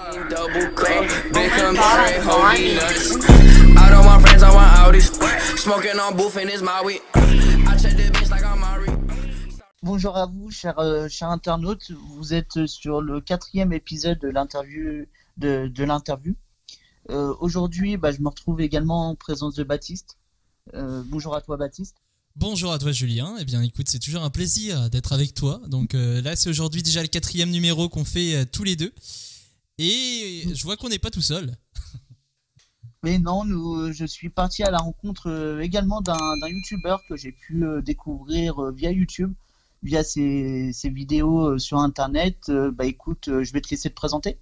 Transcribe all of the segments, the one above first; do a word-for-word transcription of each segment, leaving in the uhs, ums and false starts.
Double cup, big Campari, holy nuts. I don't want friends, I want Audis. Smoking on booth and it's Maui. I check the bitch like I'm Mari. Bonjour à vous, chers, euh, chers internautes. Vous êtes sur le quatrième épisode de l'interview. De, de l'interview. Euh, aujourd'hui, bah, je me retrouve également en présence de Baptiste. Euh, bonjour à toi, Baptiste. Bonjour à toi, Julien. Eh bien, écoute, c'est toujours un plaisir d'être avec toi. Donc euh, là, c'est aujourd'hui déjà le quatrième numéro qu'on fait euh, tous les deux. Et je vois qu'on n'est pas tout seul. Mais non, nous, je suis parti à la rencontre euh, également d'un, d'un youtubeur que j'ai pu euh, découvrir euh, via YouTube, via ses, ses vidéos euh, sur Internet. Euh, bah écoute, euh, je vais te laisser te présenter.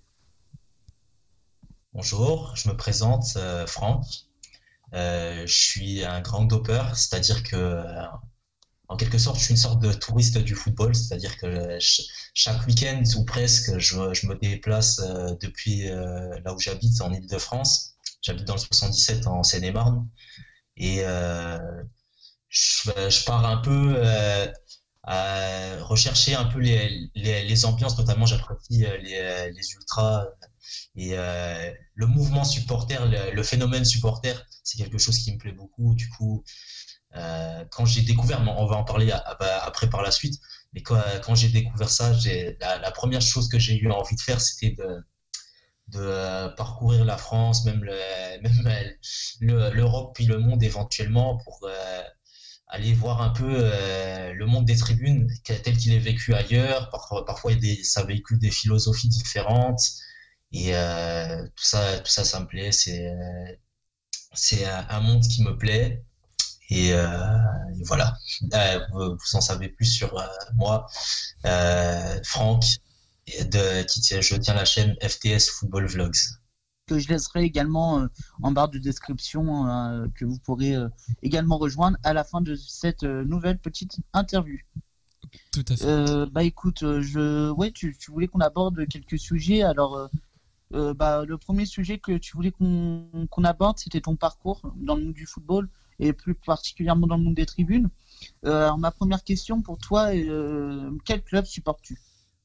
Bonjour, je me présente, euh, Franck. Euh, je suis un grand doper, c'est-à-dire que, euh, en quelque sorte, je suis une sorte de touriste du football, c'est-à-dire que euh, ch- chaque week-end ou presque, je, je me déplace euh, depuis euh, là où j'habite, en Île-de-France. J'habite dans le soixante-dix-sept en Seine-et-Marne, et euh, je, je pars un peu euh, à rechercher un peu les, les, les ambiances, notamment j'apprécie euh, les, les ultras. Et euh, le mouvement supporter, le, le phénomène supporter, c'est quelque chose qui me plaît beaucoup. Du coup, euh, quand j'ai découvert, bon, on va en parler à- à- après par la suite, mais quand, quand j'ai découvert ça, j'ai, la, la première chose que j'ai eu envie de faire, c'était de, de euh, parcourir la France, même, le, même euh, le- l'Europe, puis le monde éventuellement, pour euh, aller voir un peu euh, le monde des tribunes que- tel qu'il est vécu ailleurs. Parfois, parfois il y a des, ça véhicule des philosophies différentes. Et euh, tout ça, tout ça, ça me plaît. C'est, euh, c'est un, un monde qui me plaît. Et, euh, et voilà. Euh, vous, vous en savez plus sur euh, moi, euh, Franck, et de, qui tient, je tiens la chaîne F T S Football Vlogs. Que je laisserai également euh, en barre de description, euh, que vous pourrez euh, également rejoindre à la fin de cette euh, nouvelle petite interview. Tout à fait. Euh, bah écoute, euh, je, ouais, tu, tu voulais qu'on aborde quelques sujets. Alors, euh, euh, bah, le premier sujet que tu voulais qu'on qu'on aborde, c'était ton parcours dans le monde du football et plus particulièrement dans le monde des tribunes. Euh, alors, ma première question pour toi, est, euh, quel club supportes-tu?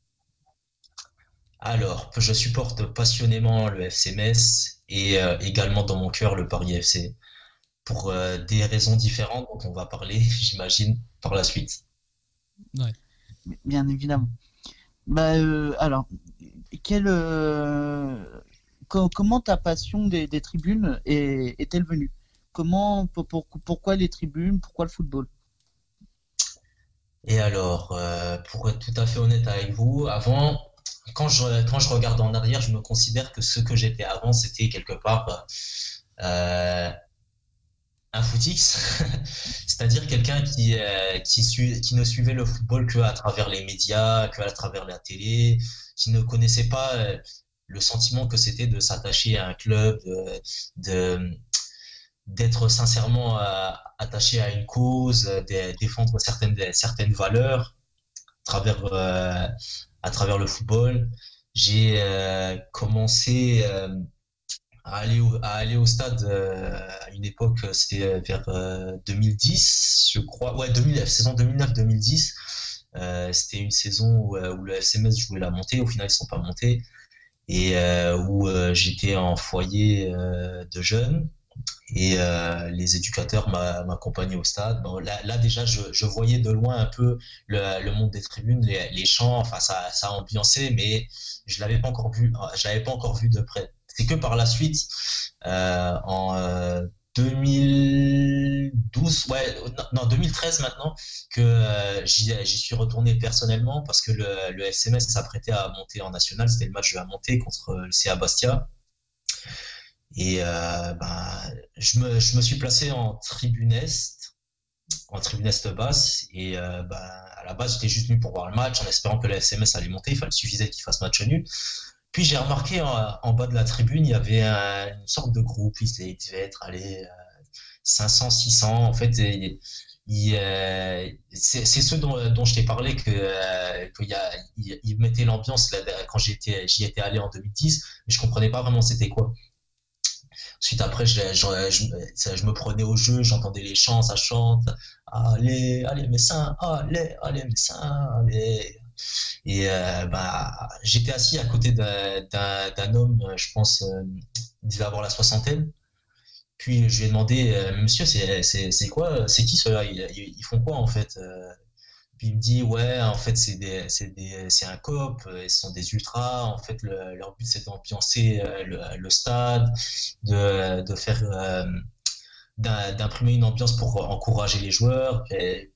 Alors, je supporte passionnément le F C Metz et euh, également dans mon cœur le Paris F C pour euh, des raisons différentes dont on va parler, j'imagine, par la suite. Ouais. Bien évidemment. Bah, euh, alors, quel, euh, co- comment ta passion des, des tribunes est, est-elle venue? Comment, pour- pour- pourquoi les tribunes, pourquoi le football? Et alors, euh, pour être tout à fait honnête avec vous, avant, quand je, quand je regarde en arrière, je me considère que ce que j'étais avant, c'était quelque part euh, un footix, c'est-à-dire quelqu'un qui, euh, qui, sui- qui ne suivait le football que à travers les médias, que à travers la télé, qui ne connaissait pas euh, le sentiment que c'était de s'attacher à un club, de, de, d'être sincèrement euh, attaché à une cause, euh, de défendre certaines, certaines valeurs à travers, euh, à travers le football. J'ai euh, commencé euh, à aller au, à aller au stade euh, à une époque, c'était vers euh, deux mille dix, je crois. Ouais, deux mille, saison deux mille neuf deux mille dix. Euh, c'était une saison où, euh, où le F C Metz jouait la montée. Au final, ils ne sont pas montés. Et euh, où euh, j'étais en foyer euh, de jeunes. Et euh, les éducateurs m'a- m'accompagnaient au stade. Bon, là, là déjà, je, je voyais de loin un peu le, le monde des tribunes, les, les chants. Enfin, ça, ça ambiançait, mais je l'avais pas encore vu. Je l'avais pas encore vu de près. C'est que par la suite, euh, en euh, deux mille douze, ouais, non, non, deux mille treize maintenant, que euh, j'y, j'y suis retourné personnellement parce que le, le F C Metz s'apprêtait à monter en national. C'était le match de la montée contre le C A Bastia. Et euh, ben, je me, je me suis placé en tribune Est, en tribune Est basse. Et euh, ben, à la base, j'étais juste venu pour voir le match en espérant que le F C Metz allait monter. Il fallait, suffisait qu'il fasse match nul. Puis j'ai remarqué en, en bas de la tribune, il y avait un- une sorte de groupe. Il devait il devait être allé euh, cinq cents, six cents. En fait, il, il, euh, c'est c'est ceux dont, dont je t'ai parlé que euh, qu'il y a, il, il mettait l'ambiance là, quand j'étais, j'y étais allé en deux mille dix, mais je comprenais pas vraiment c'était quoi. Ensuite, après, je, je, je, ça, je me prenais au jeu, j'entendais les chants, ça chante. Allez, allez, Messin, allez, allez, Messin, allez. Et euh, bah, j'étais assis à côté d'un, d'un, d'un homme, je pense, euh, il devait avoir la soixantaine. Puis je lui ai demandé, euh, monsieur, c'est, c'est, c'est quoi, c'est qui ceux-là? Ils, ils, ils font quoi en fait? Euh, Puis il me dit, ouais, en fait, c'est des, c'est des, c'est un coop, euh, ils sont des ultras. En fait, le- leur but, c'est d'ambiancer euh, le, le stade, de, de faire, euh, d'im- d'imprimer une ambiance pour encourager les joueurs. Et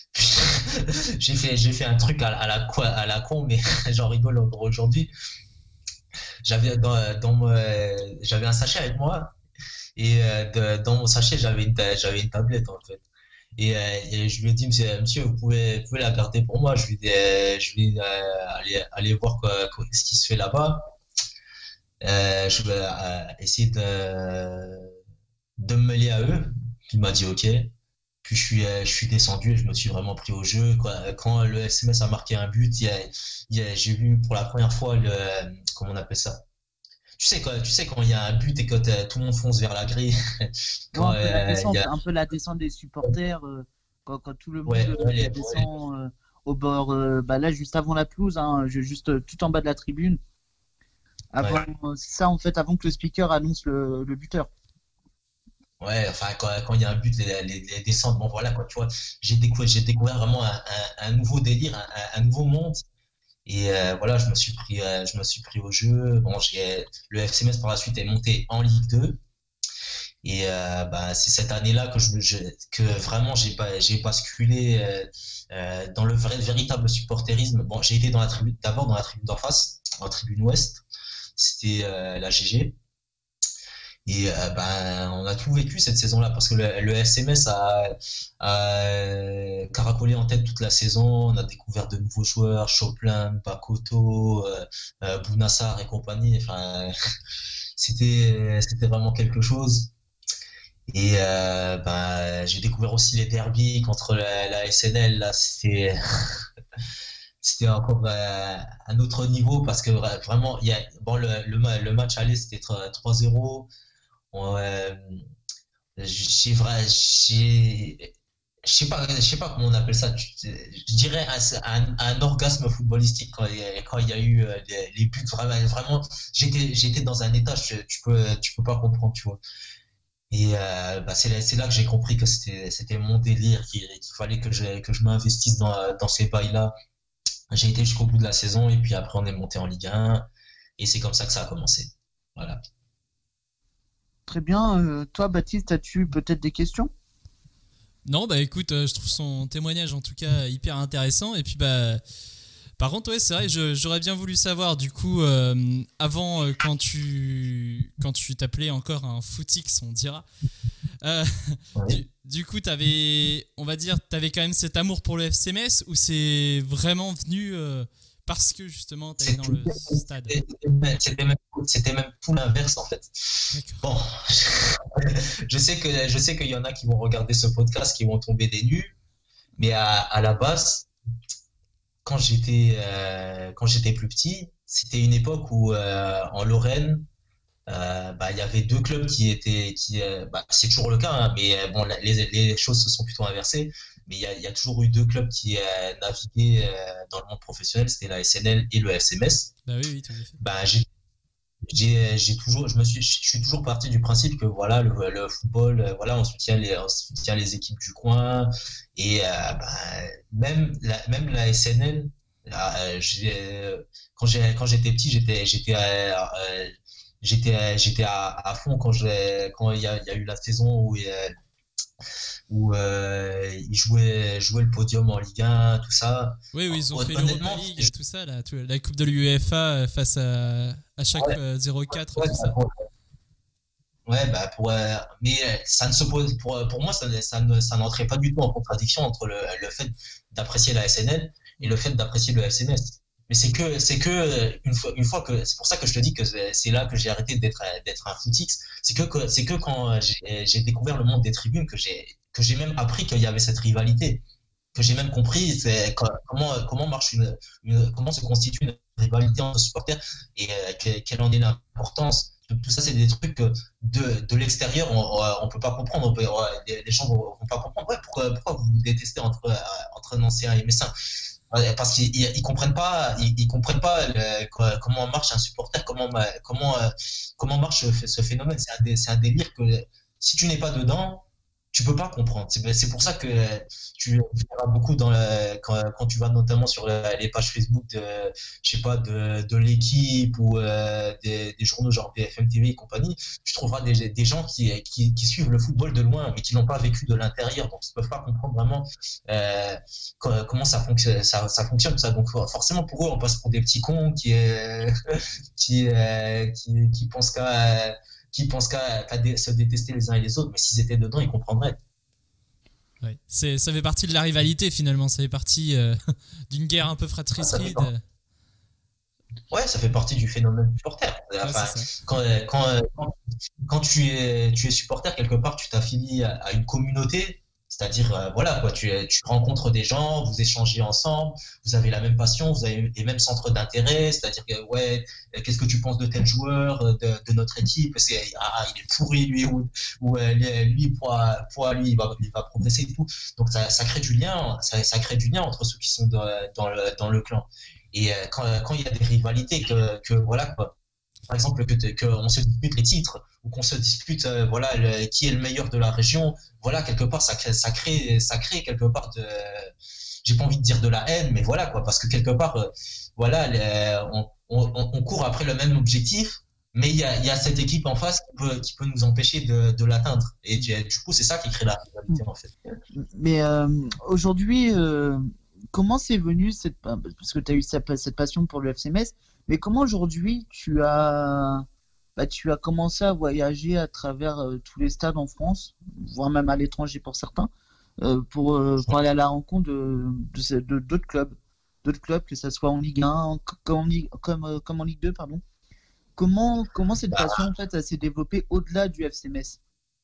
j'ai fait, j'ai fait un truc à, à la, co- à la con, mais j'en rigole encore aujourd'hui. J'avais dans, dans mon- j'avais un sachet avec moi et euh, de- dans mon sachet, j'avais une, ta- j'avais une tablette en fait. Et, euh, et je lui ai dit, monsieur, monsieur, vous pouvez, vous pouvez la garder pour moi. Je lui ai dit, euh, je lui ai dit, euh, aller, aller voir quoi, quoi- ce qui se fait là-bas. Euh, je vais euh, essayer de, de me mêler à eux. Puis il m'a dit OK. Puis je suis, euh, je suis descendu et je me suis vraiment pris au jeu. Quoi. Quand le S M S a marqué un but, il y a, il y a- j'ai vu pour la première fois le, comment on appelle ça? Tu sais, quoi, tu sais, quand il y a un but et que t'as- tout le monde fonce vers la grille, Ouais, quand un peu la euh, il descente, y a, un peu la descente des supporters, euh, quand, quand tout le monde ouais, euh, ouais, les- ouais, descend euh, au bord, euh, bah là juste avant la pelouse, hein, je- juste euh, tout en bas de la tribune, avant ouais. euh, c'est ça en fait, avant que le speaker annonce le, le buteur. Ouais, enfin, quand, quand il y a un but, les, les, les descentes, bon voilà, quoi, tu vois, j'ai découvert, j'ai découvert vraiment un, un, un nouveau délire, un, un, un nouveau monde. Et euh, voilà, je me suis pris, euh, je me suis pris au jeu. Bon, j'ai, le F C Metz par la suite est monté en Ligue deux. Et euh, bah, c'est cette année-là que, je, je- que vraiment j'ai pas, j'ai basculé euh, euh, dans le vrai, véritable supporterisme. Bon, j'ai été dans la tribune, d'abord dans la tribune d'en face, en tribune ouest. C'était euh, la G G. Et euh, ben, on a tout vécu cette saison-là parce que le, le F C Metz a, a caracolé en tête toute la saison. On a découvert de nouveaux joueurs, Chopin, Bakoto, euh, euh, Bounassar et compagnie. Enfin, c'était c'était vraiment quelque chose. Et euh, ben, j'ai découvert aussi les derbies contre la, la S N L. Là, c'était c'était encore euh, un autre niveau parce que vra- vraiment, il y a bon le, le, ma- le match aller c'était trois zéro. On, euh, j'ai vrai, j'ai, je sais pas, je sais pas comment on appelle ça. tu- Je dirais un, un, un orgasme footballistique quand il y a, quand il y a eu euh, les, les buts. Vraiment, vraiment, j'étais, j'étais dans un état, je- tu peux, tu peux pas comprendre, tu vois. Et euh, bah, c'est là, c'est là que j'ai compris que c'était, c'était mon délire, qu'il, qu'il fallait que je, que je m'investisse dans, dans ces bails-là. J'ai été jusqu'au bout de la saison et puis après on est monté en Ligue un et c'est comme ça que ça a commencé. Voilà. Très bien. Euh, toi, Baptiste, as-tu peut-être des questions? Non, bah écoute, euh, je trouve son témoignage en tout cas hyper intéressant. Et puis bah, par contre, ouais, c'est vrai, je- j'aurais bien voulu savoir du coup, euh, avant euh, quand tu quand tu t'appelais encore un footix, on dira. euh, Ouais. du, du coup, t'avais, on va dire, t'avais quand même cet amour pour le F C Metz ou c'est vraiment venu euh, parce que justement t'allais dans le stade. C'était même, c'était même, c'était même tout l'inverse en fait. D'accord. Bon, je sais que je sais qu'il y en a qui vont regarder ce podcast qui vont tomber des nues, mais à, à la base, quand j'étais euh, quand j'étais plus petit, c'était une époque où euh, en Lorraine, euh, bah, il y avait deux clubs qui étaient qui euh, bah, c'est toujours le cas, hein, mais euh, bon, la- les, les choses se sont plutôt inversées. Mais il y a, il y a toujours eu deux clubs qui euh, naviguaient euh, dans le monde professionnel, c'était la S N L et le F C Metz. Bah oui, oui, tout à fait. Bah, j'ai j'ai j'ai toujours je me suis je suis toujours parti du principe que voilà le, le football euh, voilà on soutient les on soutient les équipes du coin et euh, bah, même la même la S N L euh, j'ai- quand j'ai quand j'étais petit j'étais j'étais euh, euh, j'étais j'étais à, à fond quand j'ai quand il y a, il y a eu la saison où il y a- où euh, ils jouaient jouaient le podium en Ligue un tout ça. Oui, oui, ils ont Hon- fait l'Europa honnêtement League, tout ça, là, tout- la Coupe de l'UEFA face à, à chaque ouais, euh, zéro quatre, ouais, tout ça. Ouais, bah pour, euh, mais euh, ça ne se pose, pour, euh, pour moi, ça, ne- ça ne, ça n'entrait pas du tout en contradiction entre le, le fait d'apprécier la S N L et le fait d'apprécier le F C Metz. Mais c'est que, c'est que euh, une fois, une fois que, c'est pour ça que je te dis que c'est c'est là que j'ai arrêté d'être, euh, d'être un footix. C'est que, que- c'est que quand euh, j'ai, j'ai découvert le monde des tribunes que j'ai, que j'ai même appris qu'il y avait cette rivalité, que j'ai même compris c'est, co- comment, comment marche une, une, comment se constitue une rivalité entre supporters et euh, que- quelle en est l'importance. Tout tout ça, c'est des trucs que de, de l'extérieur, on ne peut pas comprendre. On peut, ouais, les, les gens ne vont, vont pas comprendre. Ouais, pourquoi, pourquoi vous vous détestez entre, euh, entre Nancéens et Messins? parce qu'ils ils, ils comprennent pas, ils, ils comprennent pas le, comment marche un supporter, comment comment comment marche ce phénomène. C'est un, c'est un délire que si tu n'es pas dedans, tu peux pas comprendre. C'est, c'est pour ça que tu verras beaucoup dans la, quand, quand tu vas notamment sur la, les pages Facebook de, je sais pas, de, de l'équipe ou euh, des, des journaux genre B F M T V et compagnie, tu trouveras des, des gens qui, qui, qui suivent le football de loin, mais qui n'ont pas vécu de l'intérieur, donc ils peuvent pas comprendre vraiment euh, comment ça fonctionne, ça, ça fonctionne ça. Donc forcément pour eux, on passe pour des petits cons qui, euh, qui, euh, qui, qui pensent qu'à qui pensent qu'à, qu'à dé- se détester les uns et les autres, mais s'ils étaient dedans, ils comprendraient. Ouais. C'est, ça fait partie de la rivalité finalement, ça fait partie euh, d'une guerre un peu fratricide. Ouais, ouais, ça fait partie du phénomène du supporter. Enfin, ouais, quand, quand, quand, quand tu, es, tu es supporter, quelque part, tu t'affilies à, à une communauté. C'est-à-dire, euh, voilà, quoi, tu, tu rencontres des gens, vous échangez ensemble, vous avez la même passion, vous avez les mêmes centres d'intérêt. C'est-à-dire que, ouais, qu'est-ce que tu penses de tel joueur, de, de notre équipe? Parce que, ah, il est pourri, lui, ou, ou lui, pour, pour lui, il va, il va progresser et tout. Donc, ça, ça crée du lien, ça, ça crée du lien entre ceux qui sont de, dans, le, dans le clan. Et euh, quand, quand il y a des rivalités, que, que voilà, quoi. Par exemple, que, que on se dispute les titres ou qu'on se dispute euh, voilà le, qui est le meilleur de la région, voilà, quelque part ça crée ça crée ça crée quelque part de, j'ai pas envie de dire de la haine, mais voilà quoi, parce que quelque part euh, voilà les, on, on, on court après le même objectif, mais il y a il y a cette équipe en face qui peut qui peut nous empêcher de, de l'atteindre, et du, du coup c'est ça qui crée la rivalité en fait. Mais euh, aujourd'hui euh, comment c'est venu cette, parce que tu as eu cette passion pour le F C Metz, mais comment aujourd'hui tu as, bah, tu as commencé à voyager à travers euh, tous les stades en France, voire même à l'étranger pour certains, euh, pour, euh, pour aller à la rencontre de, de, de, d'autres clubs, d'autres clubs, que ce soit en Ligue un, comme en Ligue, comme, euh, comme en Ligue deux, pardon. Comment, comment cette passion en fait, ça s'est développée au-delà du F C Metz?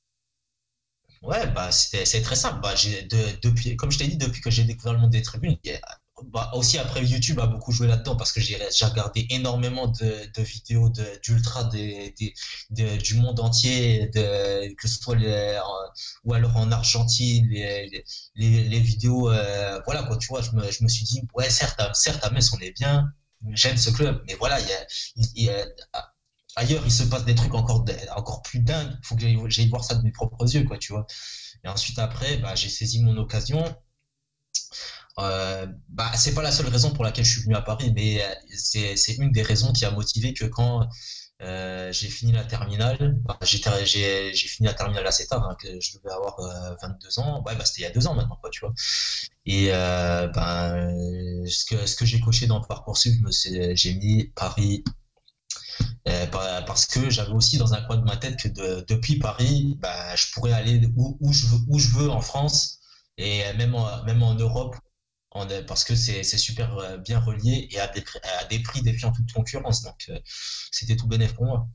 Ouais, bah c'est, c'est très simple. Bah, j'ai, de, depuis, comme je t'ai dit, depuis que j'ai découvert le monde des tribunes, bah, aussi après YouTube a beaucoup joué là-dedans, parce que j'ai, j'ai regardé énormément de, de vidéos de, d'ultra des, des, de, du monde entier, de, que ce soit les, ou alors en Argentine, les, les, les vidéos, euh, voilà quoi, tu vois, je me, je me suis dit, ouais, certes, certes à Metz on est bien, j'aime ce club, mais voilà, il y a, il y a ailleurs il se passe des trucs encore, encore plus dingues, il faut que j'aille, j'aille voir ça de mes propres yeux, quoi, tu vois. Et ensuite après, bah, j'ai saisi mon occasion. Euh, bah, c'est pas la seule raison pour laquelle je suis venu à Paris, mais c'est, c'est une des raisons qui a motivé que quand euh, j'ai fini la terminale, bah, j'ai, j'ai, j'ai fini la terminale assez tard, hein, que je devais avoir euh, vingt-deux ans, ouais, bah, c'était il y a deux ans maintenant, quoi, tu vois. Et euh, bah, ce que, ce que j'ai coché dans Parcoursup, j'ai mis Paris, euh, parce que j'avais aussi dans un coin de ma tête que de, depuis Paris, bah, je pourrais aller où, où, je veux, où je veux en France, et même en, même en Europe, en, parce que c'est, c'est super bien relié et à des, à des prix défiant toute concurrence. Donc, euh, c'était tout bénéf pour moi.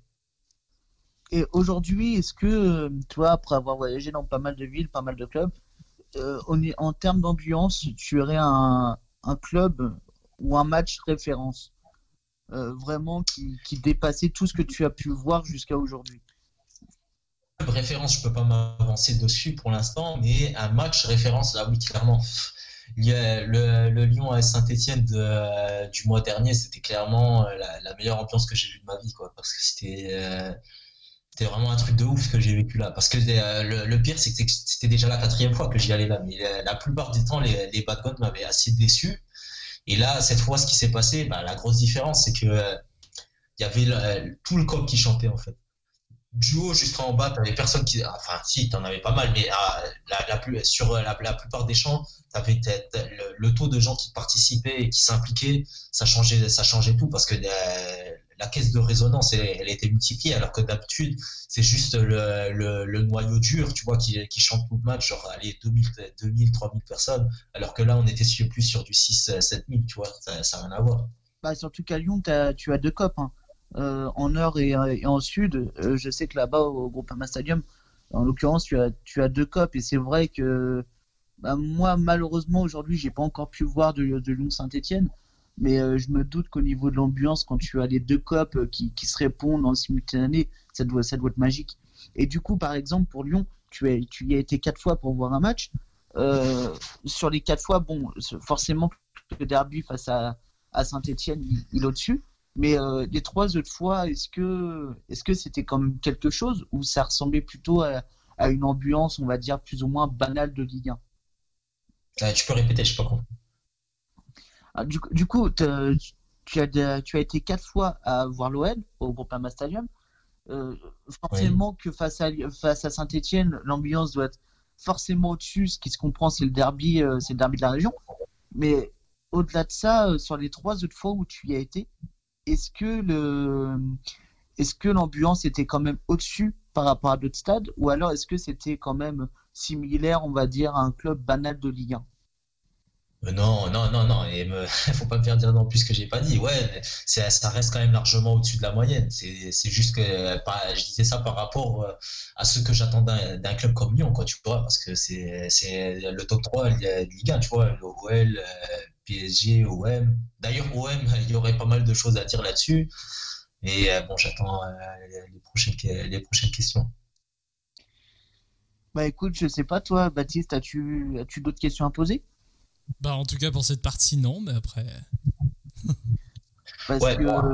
Et aujourd'hui, est-ce que, toi, après avoir voyagé dans pas mal de villes, pas mal de clubs, euh, on est, en termes d'ambiance, tu aurais un, un club ou un match référence euh, vraiment qui, qui dépassait tout ce que tu as pu voir jusqu'à aujourd'hui? Référence, je peux pas m'avancer dessus pour l'instant, mais un match référence, là oui, clairement. Il y a le, le Lyon à Saint-Etienne euh, du mois dernier, c'était clairement la, la meilleure ambiance que j'ai vue de ma vie, quoi, parce que c'était, euh, c'était vraiment un truc de ouf que j'ai vécu là. Parce que euh, le, le pire, c'est que c'était déjà la quatrième fois que j'y allais là, mais la, la plupart du temps, les, les Bad Guns m'avaient assez déçu. Et là, cette fois, ce qui s'est passé, bah, la grosse différence, c'est que euh, il y avait le, tout le coq qui chantait, en fait. Du haut jusqu'en bas, t'avais personne qui, enfin si, t'en avais pas mal, mais ah, la, la plus, sur la, la plupart des champs, t'avais le, le taux de gens qui participaient et qui s'impliquaient, ça changeait, ça changeait tout, parce que la, la caisse de résonance, elle, elle était multipliée, alors que d'habitude, c'est juste le, le, le noyau dur, tu vois, qui, qui chante tout le match, genre allez, deux mille, trois mille personnes, alors que là, on était sur, plus sur du six, sept mille, tu vois, ça n'a rien à voir. Bah, surtout qu'à Lyon, tu as deux copes, hein. Euh, en nord et, et en sud, euh, je sais que là-bas au Groupama Stadium, en l'occurrence, tu as, tu as deux copes, et c'est vrai que bah, moi, malheureusement, aujourd'hui, j'ai pas encore pu voir de, de Lyon-Saint-Etienne, mais euh, je me doute qu'au niveau de l'ambiance, quand tu as les deux copes qui, qui se répondent en simultané, ça doit, ça doit être magique. Et du coup, par exemple, pour Lyon, tu, es, tu y as été quatre fois pour voir un match. Euh, sur les quatre fois, bon, forcément, le derby face à, à Saint-Etienne, il, il est au-dessus. Mais euh, les trois autres fois, est-ce que est-ce que c'était quand même quelque chose ou ça ressemblait plutôt à, à une ambiance, on va dire, plus ou moins banale de Ligue un? Euh, tu peux répéter, je sais pas compris. Ah, du, du coup, te- tu as, de- tu as été quatre fois à voir l'O L au Groupama Stadium. Euh, Oui. forcément que face à, face à Saint-Etienne, l'ambiance doit être forcément au-dessus. Ce qui se comprend, c'est le derby, euh, c'est le derby de la région. Mais au-delà de ça, euh, sur les trois autres fois où tu y as été, est-ce que le, est-ce que l'ambiance était quand même au-dessus par rapport à d'autres stades, ou alors est-ce que c'était quand même similaire, on va dire, à un club banal de Ligue un? Euh, Non, non, non, non, et me... faut pas me faire dire non plus ce que j'ai pas dit. Ouais, mais c'est, ça reste quand même largement au-dessus de la moyenne. C'est, c'est juste que euh, pas- je disais ça par rapport euh, à ce que j'attendais d'un club comme Lyon, quoi, tu vois, parce que c'est, c'est le top trois de Ligue un, tu vois, le O L, euh, P S G, O M. D'ailleurs, O M, il y aurait pas mal de choses à dire là-dessus, mais euh, bon, j'attends euh, les prochaines, les prochaines questions. Bah écoute, je sais pas, toi, Baptiste, as-tu, as-tu d'autres questions à poser? Bah, en tout cas, pour cette partie, non, mais après. Parce Ouais, que, bon,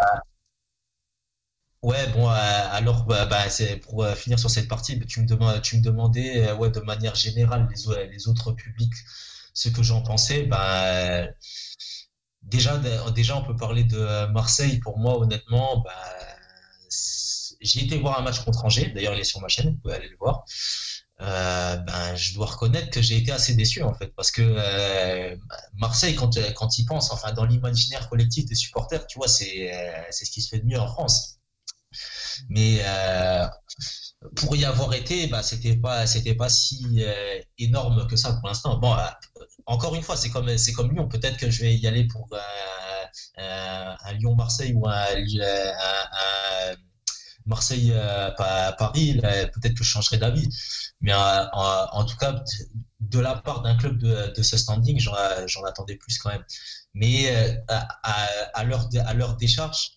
Ouais, bon, euh, alors, bah, bah, c'est pour euh, finir sur cette partie, bah, tu me demandes, tu me demandais, euh, ouais, de manière générale, les, au- les autres publics, ce que j'en pensais. Bah, euh, déjà, de- déjà, on peut parler de euh, Marseille. Pour moi, honnêtement, bah, c'est- j'ai été voir un match contre Angers. D'ailleurs, il est sur ma chaîne, vous pouvez aller le voir. Euh, ben, je dois reconnaître que j'ai été assez déçu en fait, parce que euh, Marseille, quand, euh, quand il pense, enfin, dans l'imaginaire collectif des supporters, tu vois, c'est euh, c'est ce qui se fait de mieux en France. Mais euh, pour y avoir été, bah, c'était pas, c'était pas si euh, énorme que ça pour l'instant. Bon, euh, encore une fois, c'est comme, c'est comme Lyon. Peut-être que je vais y aller pour euh, euh, un Lyon-Marseille ou un, un, un Marseille, euh, Paris. Là, peut-être que je changerai d'avis. Mais euh, en, en, tout cas, de la part d'un club de, de ce standing, j'en, j'en attendais plus quand même. Mais euh, à, à, à, leur, à leur décharge,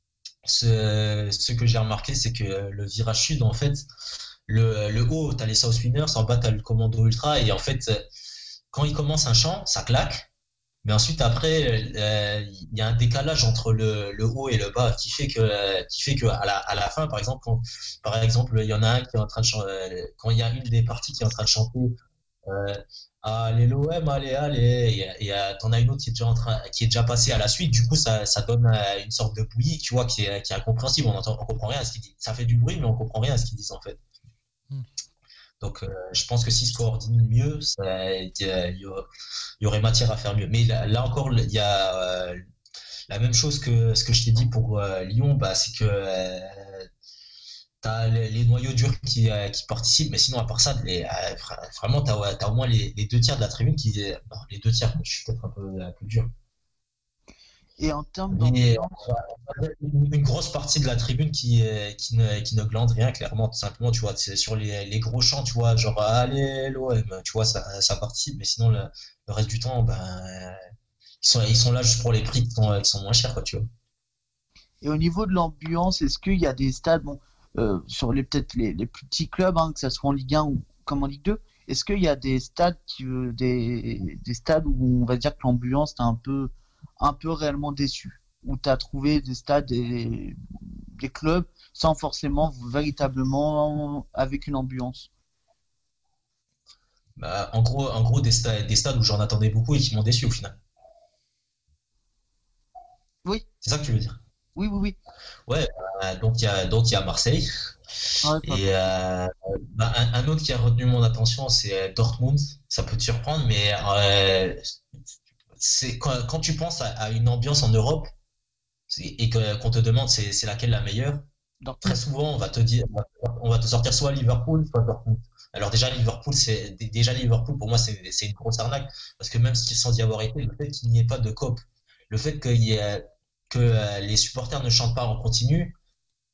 ce, ce que j'ai remarqué, c'est que le virage sud, en fait, le, le haut, tu as les South Winners, en bas, tu as le commando ultra, et en fait, quand il commence un chant, ça claque, mais ensuite, après, il euh, y a un décalage entre le, le haut et le bas qui fait que, qui fait que à la, à la fin, par exemple, quand, par exemple, il y en a un qui est en train de chanter, quand il y a une des parties qui est en train de chanter euh, allez l'O M, allez, allez. Et, et euh, t'en as une autre qui est déjà en train, qui est déjà passée à la suite. Du coup, ça, ça donne euh, une sorte de bouillie, tu vois, qui est, qui est incompréhensible. On entend, on comprend rien à ce qu'ils disent. Ça fait du bruit, mais on comprend rien à ce qu'ils disent en fait. Hmm. Donc, euh, je pense que s'ils se coordinent mieux, ça, il y, a- il y aurait il y aurait matière à faire mieux. Mais là, là encore, il y a euh, la même chose que ce que je t'ai dit pour euh, Lyon, bah, c'est que euh, t'as les, les noyaux durs qui, euh, qui participent, mais sinon, à part ça, les, euh, vraiment, t'as, ouais, t'as au moins les, les deux tiers de la tribune qui. euh, Non, les deux tiers, je suis peut-être un peu, un peu dur. et en termes Mais d'ambiance, euh, une, une grosse partie de la tribune qui, euh, qui, ne, qui ne glande rien, clairement, tout simplement, tu vois, c'est sur les, les gros chants, tu vois, genre, allez, l'O M, tu vois, ça, ça participe, mais sinon, le, le reste du temps, ben, euh, ils sont, ils sont là juste pour les prix qui sont, qui sont moins chers, quoi, tu vois. et au niveau de l'ambiance, est-ce qu'il y a des stades, bon, euh, sur les peut-être les, les plus petits clubs, hein, que ça soit en Ligue un ou comme en Ligue deux, est-ce qu'il y a des stades qui, euh, des, des stades où on va dire que l'ambiance t'a un peu, un peu réellement déçu, où tu as trouvé des stades, des, des clubs sans forcément véritablement avec une ambiance? Bah, en gros, en gros des, sta- des stades où j'en attendais beaucoup et qui m'ont déçu au final. Oui, C'est ça que tu veux dire? oui, oui, oui. Ouais, bah, donc il y a, donc il y a Marseille. Ouais, pas Et faux. euh, bah, un, un autre qui a retenu mon attention, c'est euh, Dortmund. Ça peut te surprendre, mais euh, c'est quand, quand tu penses à, à une ambiance en Europe c'est- et que, qu'on te demande c'est, c'est laquelle la meilleure, très Dortmund. souvent on va te dire, on va te sortir soit Liverpool, soit Dortmund. Alors déjà Liverpool, c'est déjà Liverpool pour moi c'est, c'est une grosse arnaque parce que même si- sans y avoir été, le fait qu'il n'y ait pas de COP, le fait qu'il y ait, que euh, les supporters ne chantent pas en continu,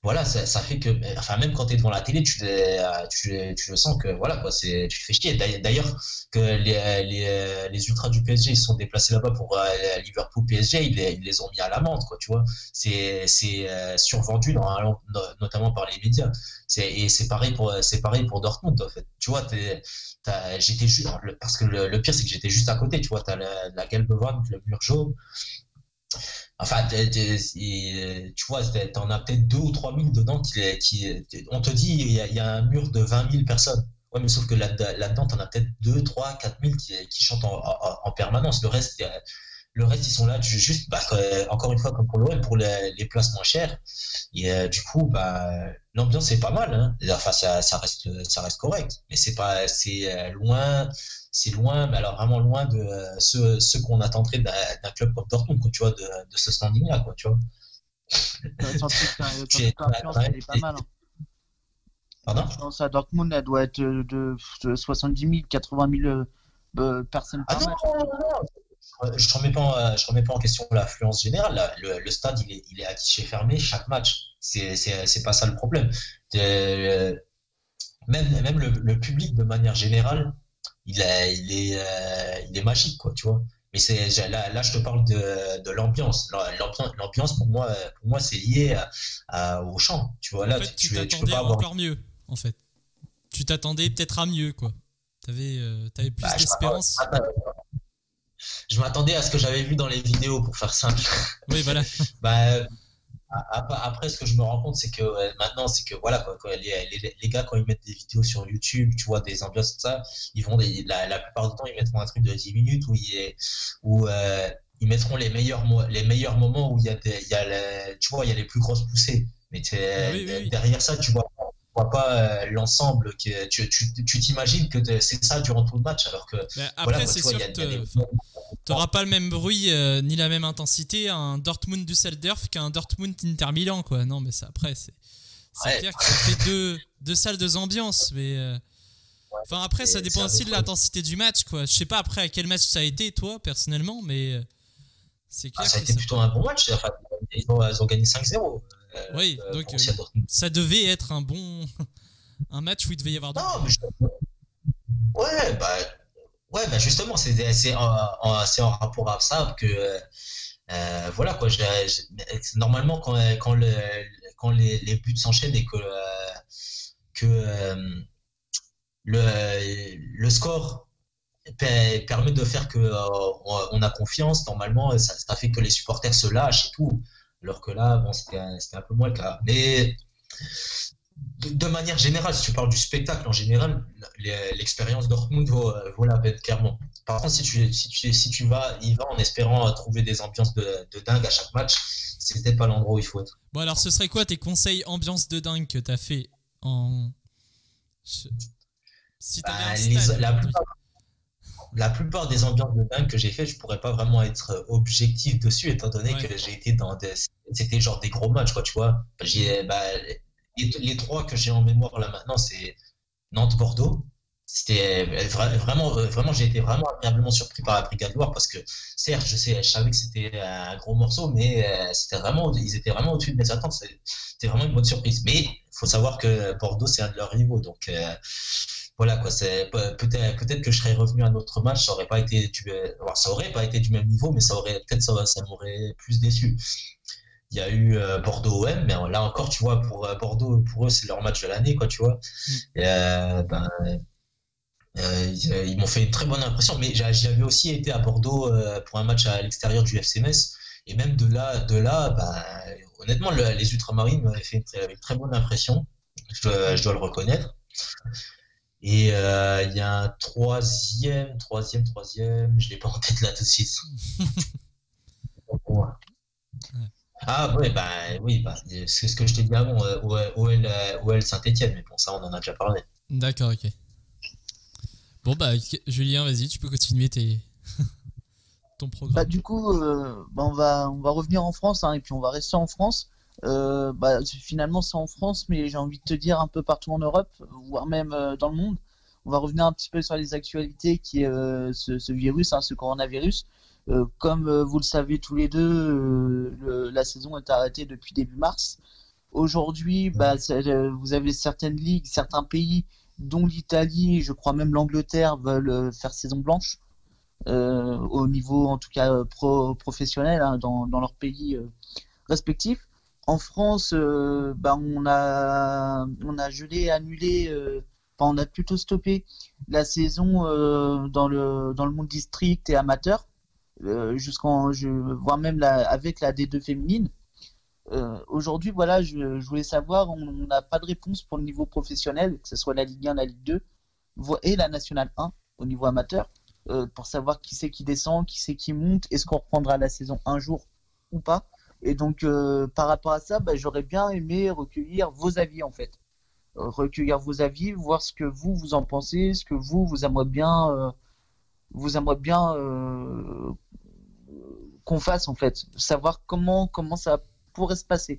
voilà, ça, ça fait que, enfin, même quand tu es devant la télé, tu, euh, tu, tu le sens que, voilà, quoi, c'est, tu te fais chier. D'ailleurs, d'ailleurs, que les, les, les ultras du P S G, ils se sont déplacés là-bas pour euh, Liverpool P S G, ils, les- ils les ont mis à l'amende, quoi, tu vois. C'est, c'est euh, survendu, normalement, no- notamment par les médias. C'est, et c'est pareil pour, c'est pareil pour Dortmund, en fait. Tu vois, t'es, t'as, j'étais juste, parce que le, le pire, c'est que j'étais juste à côté, tu vois, t'as la, la Gelbewand, le mur jaune. Enfin, t'es- t'es- et, tu vois, t'es- t'en as peut-être deux ou trois mille dedans qui, qui, on te dit, il y a, il y a un mur de vingt mille personnes. Ouais, mais sauf que là, là-dedans, t'en as peut-être deux, trois, quatre mille qui, qui chantent en, en, en permanence. Le reste, il y a- le reste, ils sont là ju- juste, bah, que- encore une fois, comme pour l'O M, pour les, les places moins chères. Et euh, du coup, bah, l'ambiance est pas mal, hein. Enfin, ça, ça reste, ça reste correct. Mais c'est pas, c'est euh, loin, c'est loin, mais alors vraiment loin de euh, ce, ce qu'on attendrait d'un d'un club comme Dortmund, quoi, tu vois, de, de ce standing-là, quoi, tu vois. Euh, Surtout que, euh, Tu surtout es- que l'influence, elle est pas mal, hein. Pardon? L'influence à Dortmund, elle doit être de, de, de soixante-dix mille, quatre-vingt mille euh, euh, personnes Ah par non, match. non, non, non. Euh, Je remets pas, en- je remets pas en question l'affluence générale. Là. Le, le stade, il est, il est à guichet fermé chaque match. C'est, c'est, c'est pas ça le problème. Euh, même, même le, le public, de manière générale, il est, il est, euh, il est magique, quoi, tu vois. Mais c'est, j'ai- là, là, je te parle de, de l'ambiance. L'ambiance, l'ambiance, pour moi, pour moi, c'est lié à, à- au chant. Tu vois, En là, fait, tu, tu tu, tu peux t'attendais pas à avoir. encore mieux, en fait. Tu t'attendais peut-être à mieux, quoi. T'avais euh, t'avais plus Bah, je d'espérance. m'attendais je m'attendais à ce que j'avais vu dans les vidéos, pour faire simple. Oui, voilà. Bah, Après, après, ce que je me rends compte, c'est que euh, maintenant, c'est que voilà, quoi, quoi, les, les, les gars, quand ils mettent des vidéos sur YouTube, tu vois, des ambiances, tout ça, ils vont des, la, la plupart du temps, ils mettront un truc de dix minutes où, il est, où euh, ils mettront les meilleurs, mo- les meilleurs moments où il y a, des, il y a le- tu vois, il y a les plus grosses poussées. Mais Ah oui, oui, oui. derrière ça, tu vois, tu vois pas euh, l'ensemble. Que, tu tu tu t'imagines que c'est ça durant tout le match, alors que Bah, voilà, après, quoi, c'est tu vois, il sûr y a, que il y a des. enfin, t'auras pas le même bruit euh, ni la même intensité à un Dortmund Düsseldorf qu'un Dortmund Inter Milan, quoi. Non, mais ça, après, c'est c'est Ouais. clair que ça fait deux, deux salles, deux ambiances. Mais euh, enfin, après, ça c'est- dépend c'est aussi un de peu l'intensité du match, quoi. Je sais pas après à quel match ça a été, toi, personnellement, mais euh, c'est Ah, clair ça a que été ça. plutôt un bon match. Enfin, ils ont, ils ont gagné cinq zéro. Euh, Oui, euh, donc euh, Borussia Dortmund. ça devait être un bon. Un match où il devait y avoir du. Non, mais je- ouais, bah, ouais, bah justement, c'est c'est en, en- c'est en rapport à ça que, euh, voilà, quoi. Je- je- normalement, quand, quand, le, quand les, les buts s'enchaînent et que, euh, que euh, le, le score pe- permet de faire que euh, on on a confiance, normalement, ça, ça fait que les supporters se lâchent et tout. Alors que là, bon, c'était un, c'était un peu moins le cas. Mais de, de manière générale, si tu parles du spectacle en général, les- l'expérience Dortmund vaut, euh, vaut la peine, clairement. Par contre, si tu, si tu, si tu vas, y vas en espérant euh, trouver des ambiances de, de dingue à chaque match, c'est peut-être pas l'endroit où il faut être. Bon, alors, ce serait quoi tes conseils ambiance de dingue que t'as fait en. Je- Si t'avais Bah, un les- stade la, aujourd'hui. plupart, la plupart des ambiances de dingue que j'ai fait, je pourrais pas vraiment être objectif dessus, étant donné Ouais. que j'ai été dans des, c'était genre des gros matchs, quoi, tu vois. J'ai, bah, les, les trois que j'ai en mémoire là maintenant, c'est Nantes-Bordeaux. C'était vra- vraiment, euh, vraiment, j'ai été vraiment agréablement surpris par la Brigade Loire parce que, certes, je sais, je savais que c'était un gros morceau, mais euh, c'était vraiment, ils étaient vraiment au-dessus de mes attentes. C'est- C'était vraiment une bonne surprise. Mais il faut savoir que Bordeaux, c'est un de leurs rivaux, donc euh, voilà quoi. C'est pe- peut-être, peut-être que je serais revenu à un autre match, ça aurait pas été du, alors, ça aurait pas été du même niveau, mais ça aurait peut-être ça, ça m'aurait plus déçu. Il y a eu euh, Bordeaux-O M, mais là encore, tu vois, pour euh, Bordeaux, pour eux, c'est leur match de l'année, quoi, tu vois. Mm. Et, euh, ben, euh, ils, euh, ils m'ont fait une très bonne impression, mais j'a- j'avais aussi été à Bordeaux euh, pour un match à l'extérieur du F C Metz, et même de là, de là, ben, honnêtement, le- les Ultramarines m'avaient fait une très, une très bonne impression, je dois, je dois le reconnaître. Et euh, il y a un troisième, troisième, troisième, je l'ai pas en tête là tout de suite. Ouais. Ah ouais, bah oui, bah, c'est ce que je t'ai dit avant, euh, O L, euh, O L Saint-Etienne, mais bon, ça on en a déjà parlé. D'accord, ok. Bon, bah, ok, Julien, vas-y, tu peux continuer tes... ton Bah, programme. du coup, euh, bah, on va, on va revenir en France, hein, et puis on va rester en France. Euh, bah, c'est- finalement, c'est en France, mais j'ai envie de te dire un peu partout en Europe, voire même euh, dans le monde. On va revenir un petit peu sur les actualités qui est euh, ce, ce virus, hein, ce coronavirus. Euh, comme euh, vous le savez tous les deux, euh, le- la saison est arrêtée depuis début mars. Aujourd'hui, bah, vous avez certaines ligues, certains pays, dont l'Italie, je crois même l'Angleterre, veulent faire saison blanche. Euh, au niveau en tout cas pro, professionnel hein, dans, dans leur pays euh, respectifs. En France, euh, bah, on a on a gelé, annulé, euh, enfin, on a plutôt stoppé la saison euh, dans le dans le monde district et amateur, euh, jusqu'en je voire même la, avec la D deux féminine. Euh, aujourd'hui, voilà, je, je voulais savoir, on n'a pas de réponse pour le niveau professionnel, que ce soit la Ligue un, la Ligue deux et la Nationale un au niveau amateur. Euh, pour savoir qui c'est qui descend, qui c'est qui monte, est-ce qu'on reprendra la saison un jour ou pas. Et donc, euh, par rapport à ça, bah, j'aurais bien aimé recueillir vos avis, en fait. Euh, recueillir vos avis, voir ce que vous, vous en pensez, ce que vous, vous aimeriez bien, euh, vous aimeriez bien euh, qu'on fasse, en fait. Savoir comment, comment ça pourrait se passer.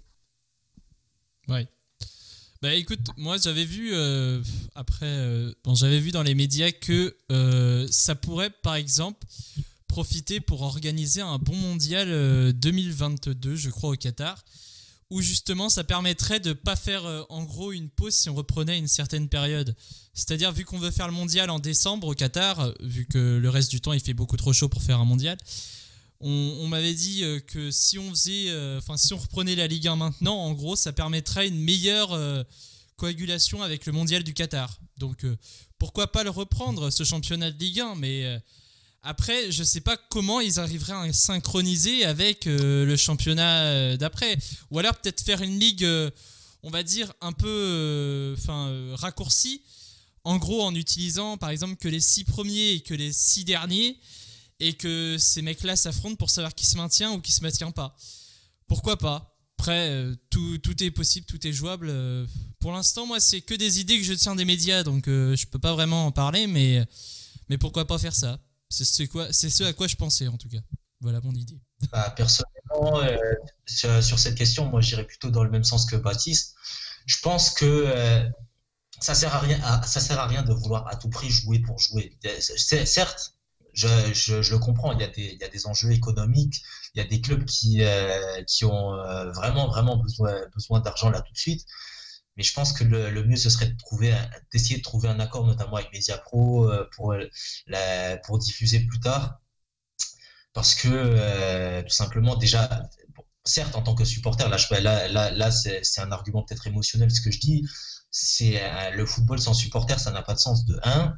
Ouais. Bah écoute, moi j'avais vu euh, après, euh, bon j'avais vu dans les médias que euh, ça pourrait par exemple profiter pour organiser un bon mondial euh, deux mille vingt-deux, je crois au Qatar, où justement ça permettrait de pas faire euh, en gros une pause si on reprenait une certaine période. C'est-à-dire vu qu'on veut faire le mondial en décembre au Qatar, vu que le reste du temps il fait beaucoup trop chaud pour faire un mondial. On, on m'avait dit euh, que si on faisait, enfin euh, si on reprenait la Ligue un maintenant, en gros, ça permettrait une meilleure euh, coagulation avec le Mondial du Qatar. Donc euh, pourquoi pas le reprendre ce championnat de Ligue un, mais euh, après je sais pas comment ils arriveraient à synchroniser avec euh, le championnat d'après, ou alors peut-être faire une ligue, euh, on va dire un peu, enfin euh, euh, raccourcie, en gros en utilisant par exemple que les six premiers et que les six derniers. Et que ces mecs-là s'affrontent pour savoir qui se maintient ou qui se maintient pas. Pourquoi pas ? Après, euh, tout, tout est possible, tout est jouable. Euh, pour l'instant, moi, c'est que des idées que je tiens des médias, donc euh, je peux pas vraiment en parler, mais, mais pourquoi pas faire ça ? C'est ce, quoi, c'est ce à quoi je pensais, en tout cas. Voilà mon idée. Bah, personnellement, euh, sur, sur cette question, moi, j'irais plutôt dans le même sens que Baptiste. Je pense que euh, ça sert à rien, à, ça sert à rien de vouloir à tout prix jouer pour jouer. C'est, certes, Je, je, je le comprends, il y a des, il y a des enjeux économiques, il y a des clubs qui, euh, qui ont euh, vraiment, vraiment besoin, besoin d'argent là tout de suite. Mais je pense que le, le mieux, ce serait de trouver, d'essayer de trouver un accord, notamment avec Mediapro, euh, pour, la, pour diffuser plus tard. Parce que, euh, tout simplement, déjà, bon, certes, en tant que supporter, là, je, là, là, là c'est, c'est un argument peut-être émotionnel ce que je dis. C'est, euh, le football sans supporter, ça n'a pas de sens, de un.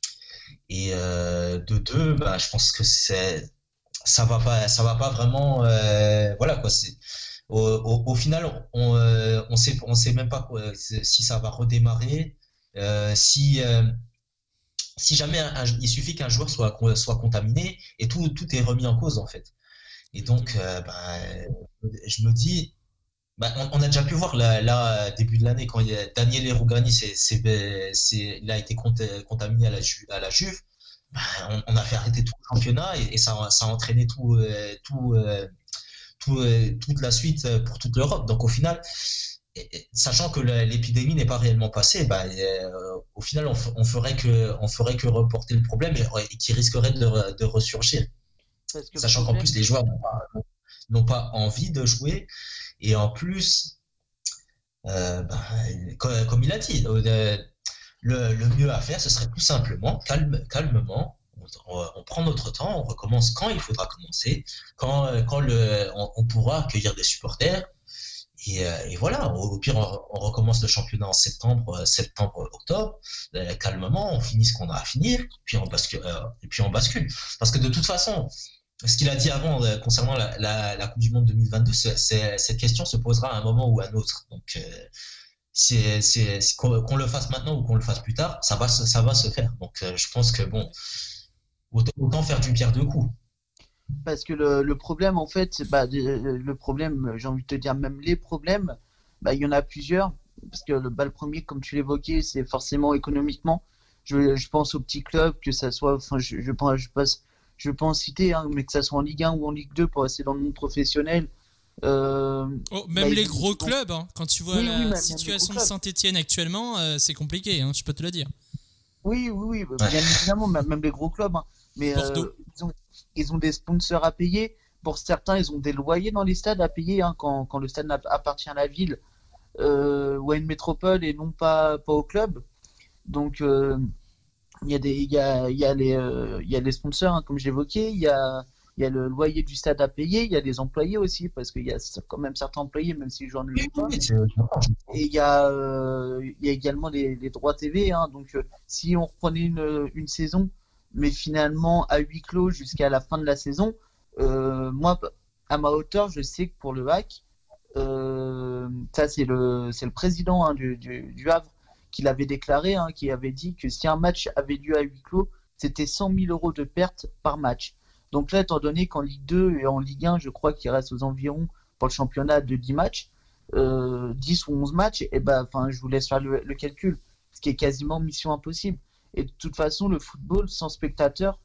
Et euh, de deux, bah, je pense que c'est, ça va pas, ça va pas vraiment. Euh, voilà quoi. C'est, au, au, au final, on, euh, on sait, on sait même pas quoi, si ça va redémarrer. Euh, si, euh, si jamais un, un, il suffit qu'un joueur soit, soit contaminé et tout, tout est remis en cause en fait. Et donc, euh, bah, je me dis. Bah, on, on a déjà pu voir là, là début de l'année quand il y a Daniele Rugani c'est, c'est, c'est, il a été contaminé à la, Ju, à la Juve, bah, on, on a fait arrêter tout le championnat et, et ça, ça a entraîné tout, euh, tout, euh, tout, euh, toute la suite pour toute l'Europe. Donc au final, et, et, sachant que l'épidémie n'est pas réellement passée, bah, euh, au final on, f- on, ferait que, on ferait que reporter le problème et, et qui risquerait de, de ressurgir. Sachant qu'en plus les joueurs n'ont pas, n'ont pas envie de jouer. Et en plus, euh, ben, comme, comme il a dit, le, le mieux à faire, ce serait tout simplement, calme, calmement, on, on prend notre temps, on recommence quand il faudra commencer, quand, quand le, on, on pourra accueillir des supporters. Et, et voilà, au pire, on, on recommence le championnat en septembre, septembre, octobre, euh, calmement, on finit ce qu'on a à finir, puis on bascule, euh, et puis on bascule. Parce que de toute façon, ce qu'il a dit avant euh, concernant la, la, la Coupe du Monde deux mille vingt-deux, c'est, c'est, cette question se posera à un moment ou à un autre. Donc, euh, c'est, c'est, c'est qu'on, qu'on le fasse maintenant ou qu'on le fasse plus tard, ça va, ça va se faire. Donc, euh, je pense que bon, autant, autant faire d'une pierre deux coups. Parce que le, le problème, en fait, bah, le problème, j'ai envie de te dire, même les problèmes, bah, il y en a plusieurs. Parce que le, bah, le premier, comme tu l'évoquais, c'est forcément économiquement. Je, je pense aux petits clubs, que ça soit, enfin, je, je pense, je passe. Je peux en citer, hein, mais que ça soit en Ligue un ou en Ligue deux pour rester dans le monde professionnel. Euh, oh, même bah, les gros bon. clubs, hein, quand tu vois oui, la oui, situation de Saint-Etienne actuellement, euh, c'est compliqué, hein, je peux te le dire. Oui, oui, oui, bien évidemment, même les gros clubs. Hein, mais euh, ils, ont, ils ont des sponsors à payer. Pour certains, ils ont des loyers dans les stades à payer. Hein, quand, quand le stade appartient à la ville, euh, ou à une métropole et non pas, pas au club. Donc, euh, il y a des, il y a, il y a les, euh, il y a les sponsors, hein, comme j'évoquais, il y a, il y a le loyer du stade à payer, il y a les employés aussi, parce qu'il y a quand même certains employés, même si les joueurs ne le jouent pas. Et il y a, euh, il y a également les, les droits T V. Hein, donc, euh, si on reprenait une, une saison, mais finalement à huis clos jusqu'à la fin de la saison, euh, moi, à ma hauteur, je sais que pour le hack, euh, ça c'est le, c'est le président hein, du, du, du Havre qui l'avait déclaré, hein, qui avait dit que si un match avait lieu à huis clos, c'était cent mille euros de perte par match. Donc là, étant donné qu'en Ligue deux et en Ligue un, je crois qu'il reste aux environs pour le championnat de dix matchs, euh, dix ou onze matchs, et ben, enfin, je vous laisse faire le, le calcul, ce qui est quasiment mission impossible. Et de toute façon, le football sans spectateurs,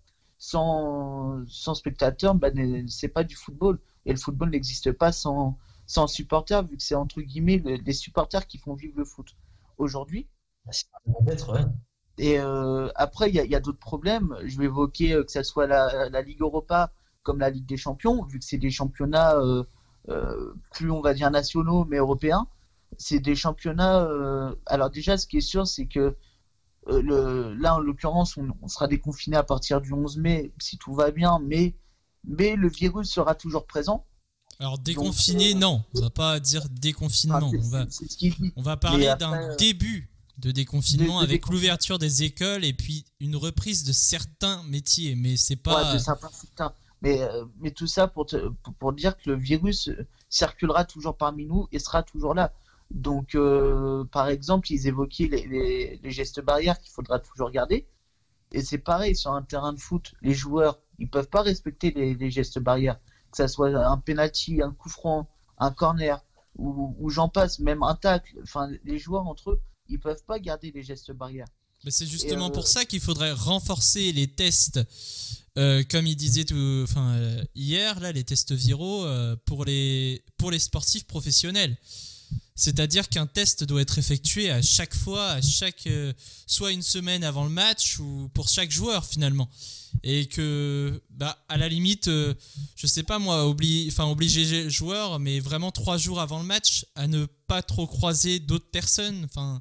sans, sans spectateurs, ben, c'est pas du football. Et le football n'existe pas sans, sans supporters, vu que c'est entre guillemets le, les supporters qui font vivre le foot aujourd'hui. C'est peut-être, ouais. Et euh, après, il y a, y a d'autres problèmes. Je vais évoquer euh, que ce soit la, la Ligue Europa comme la Ligue des Champions, vu que c'est des championnats euh, euh, plus, on va dire, nationaux, mais européens. C'est des championnats... Euh... Alors déjà, ce qui est sûr, c'est que euh, le... là, en l'occurrence, on, on sera déconfiné à partir du onze mai, si tout va bien, mais, mais le virus sera toujours présent. Alors déconfiné, Donc, euh... non. On va pas dire déconfinement. Enfin, on, va... c'est, c'est ce on va parler après, d'un euh... début de déconfinement de, de avec déconfinement. l'ouverture des écoles et puis une reprise de certains métiers, mais c'est pas... Ouais, de certains certains. Mais, euh, mais tout ça pour, te, pour, pour dire que le virus circulera toujours parmi nous et sera toujours là. Donc, euh, par exemple, ils évoquaient les, les, les gestes barrières qu'il faudra toujours garder. Et c'est pareil, sur un terrain de foot, les joueurs, ils peuvent pas respecter les, les gestes barrières. Que ça soit un penalty, un coup franc, un corner, ou, ou j'en passe, même un tacle. Enfin, les joueurs entre eux, ils peuvent pas garder les gestes barrières. Mais c'est justement euh... pour ça qu'il faudrait renforcer les tests, euh, comme il disait tout, enfin, euh, hier, là, les tests viraux euh, pour, les, pour les sportifs professionnels. C'est-à-dire qu'un test doit être effectué à chaque fois, à chaque, euh, soit une semaine avant le match ou pour chaque joueur finalement. Et que, bah, à la limite, euh, je sais pas moi, obli- enfin, obliger les joueurs, mais vraiment trois jours avant le match, à ne pas trop croiser d'autres personnes. Enfin,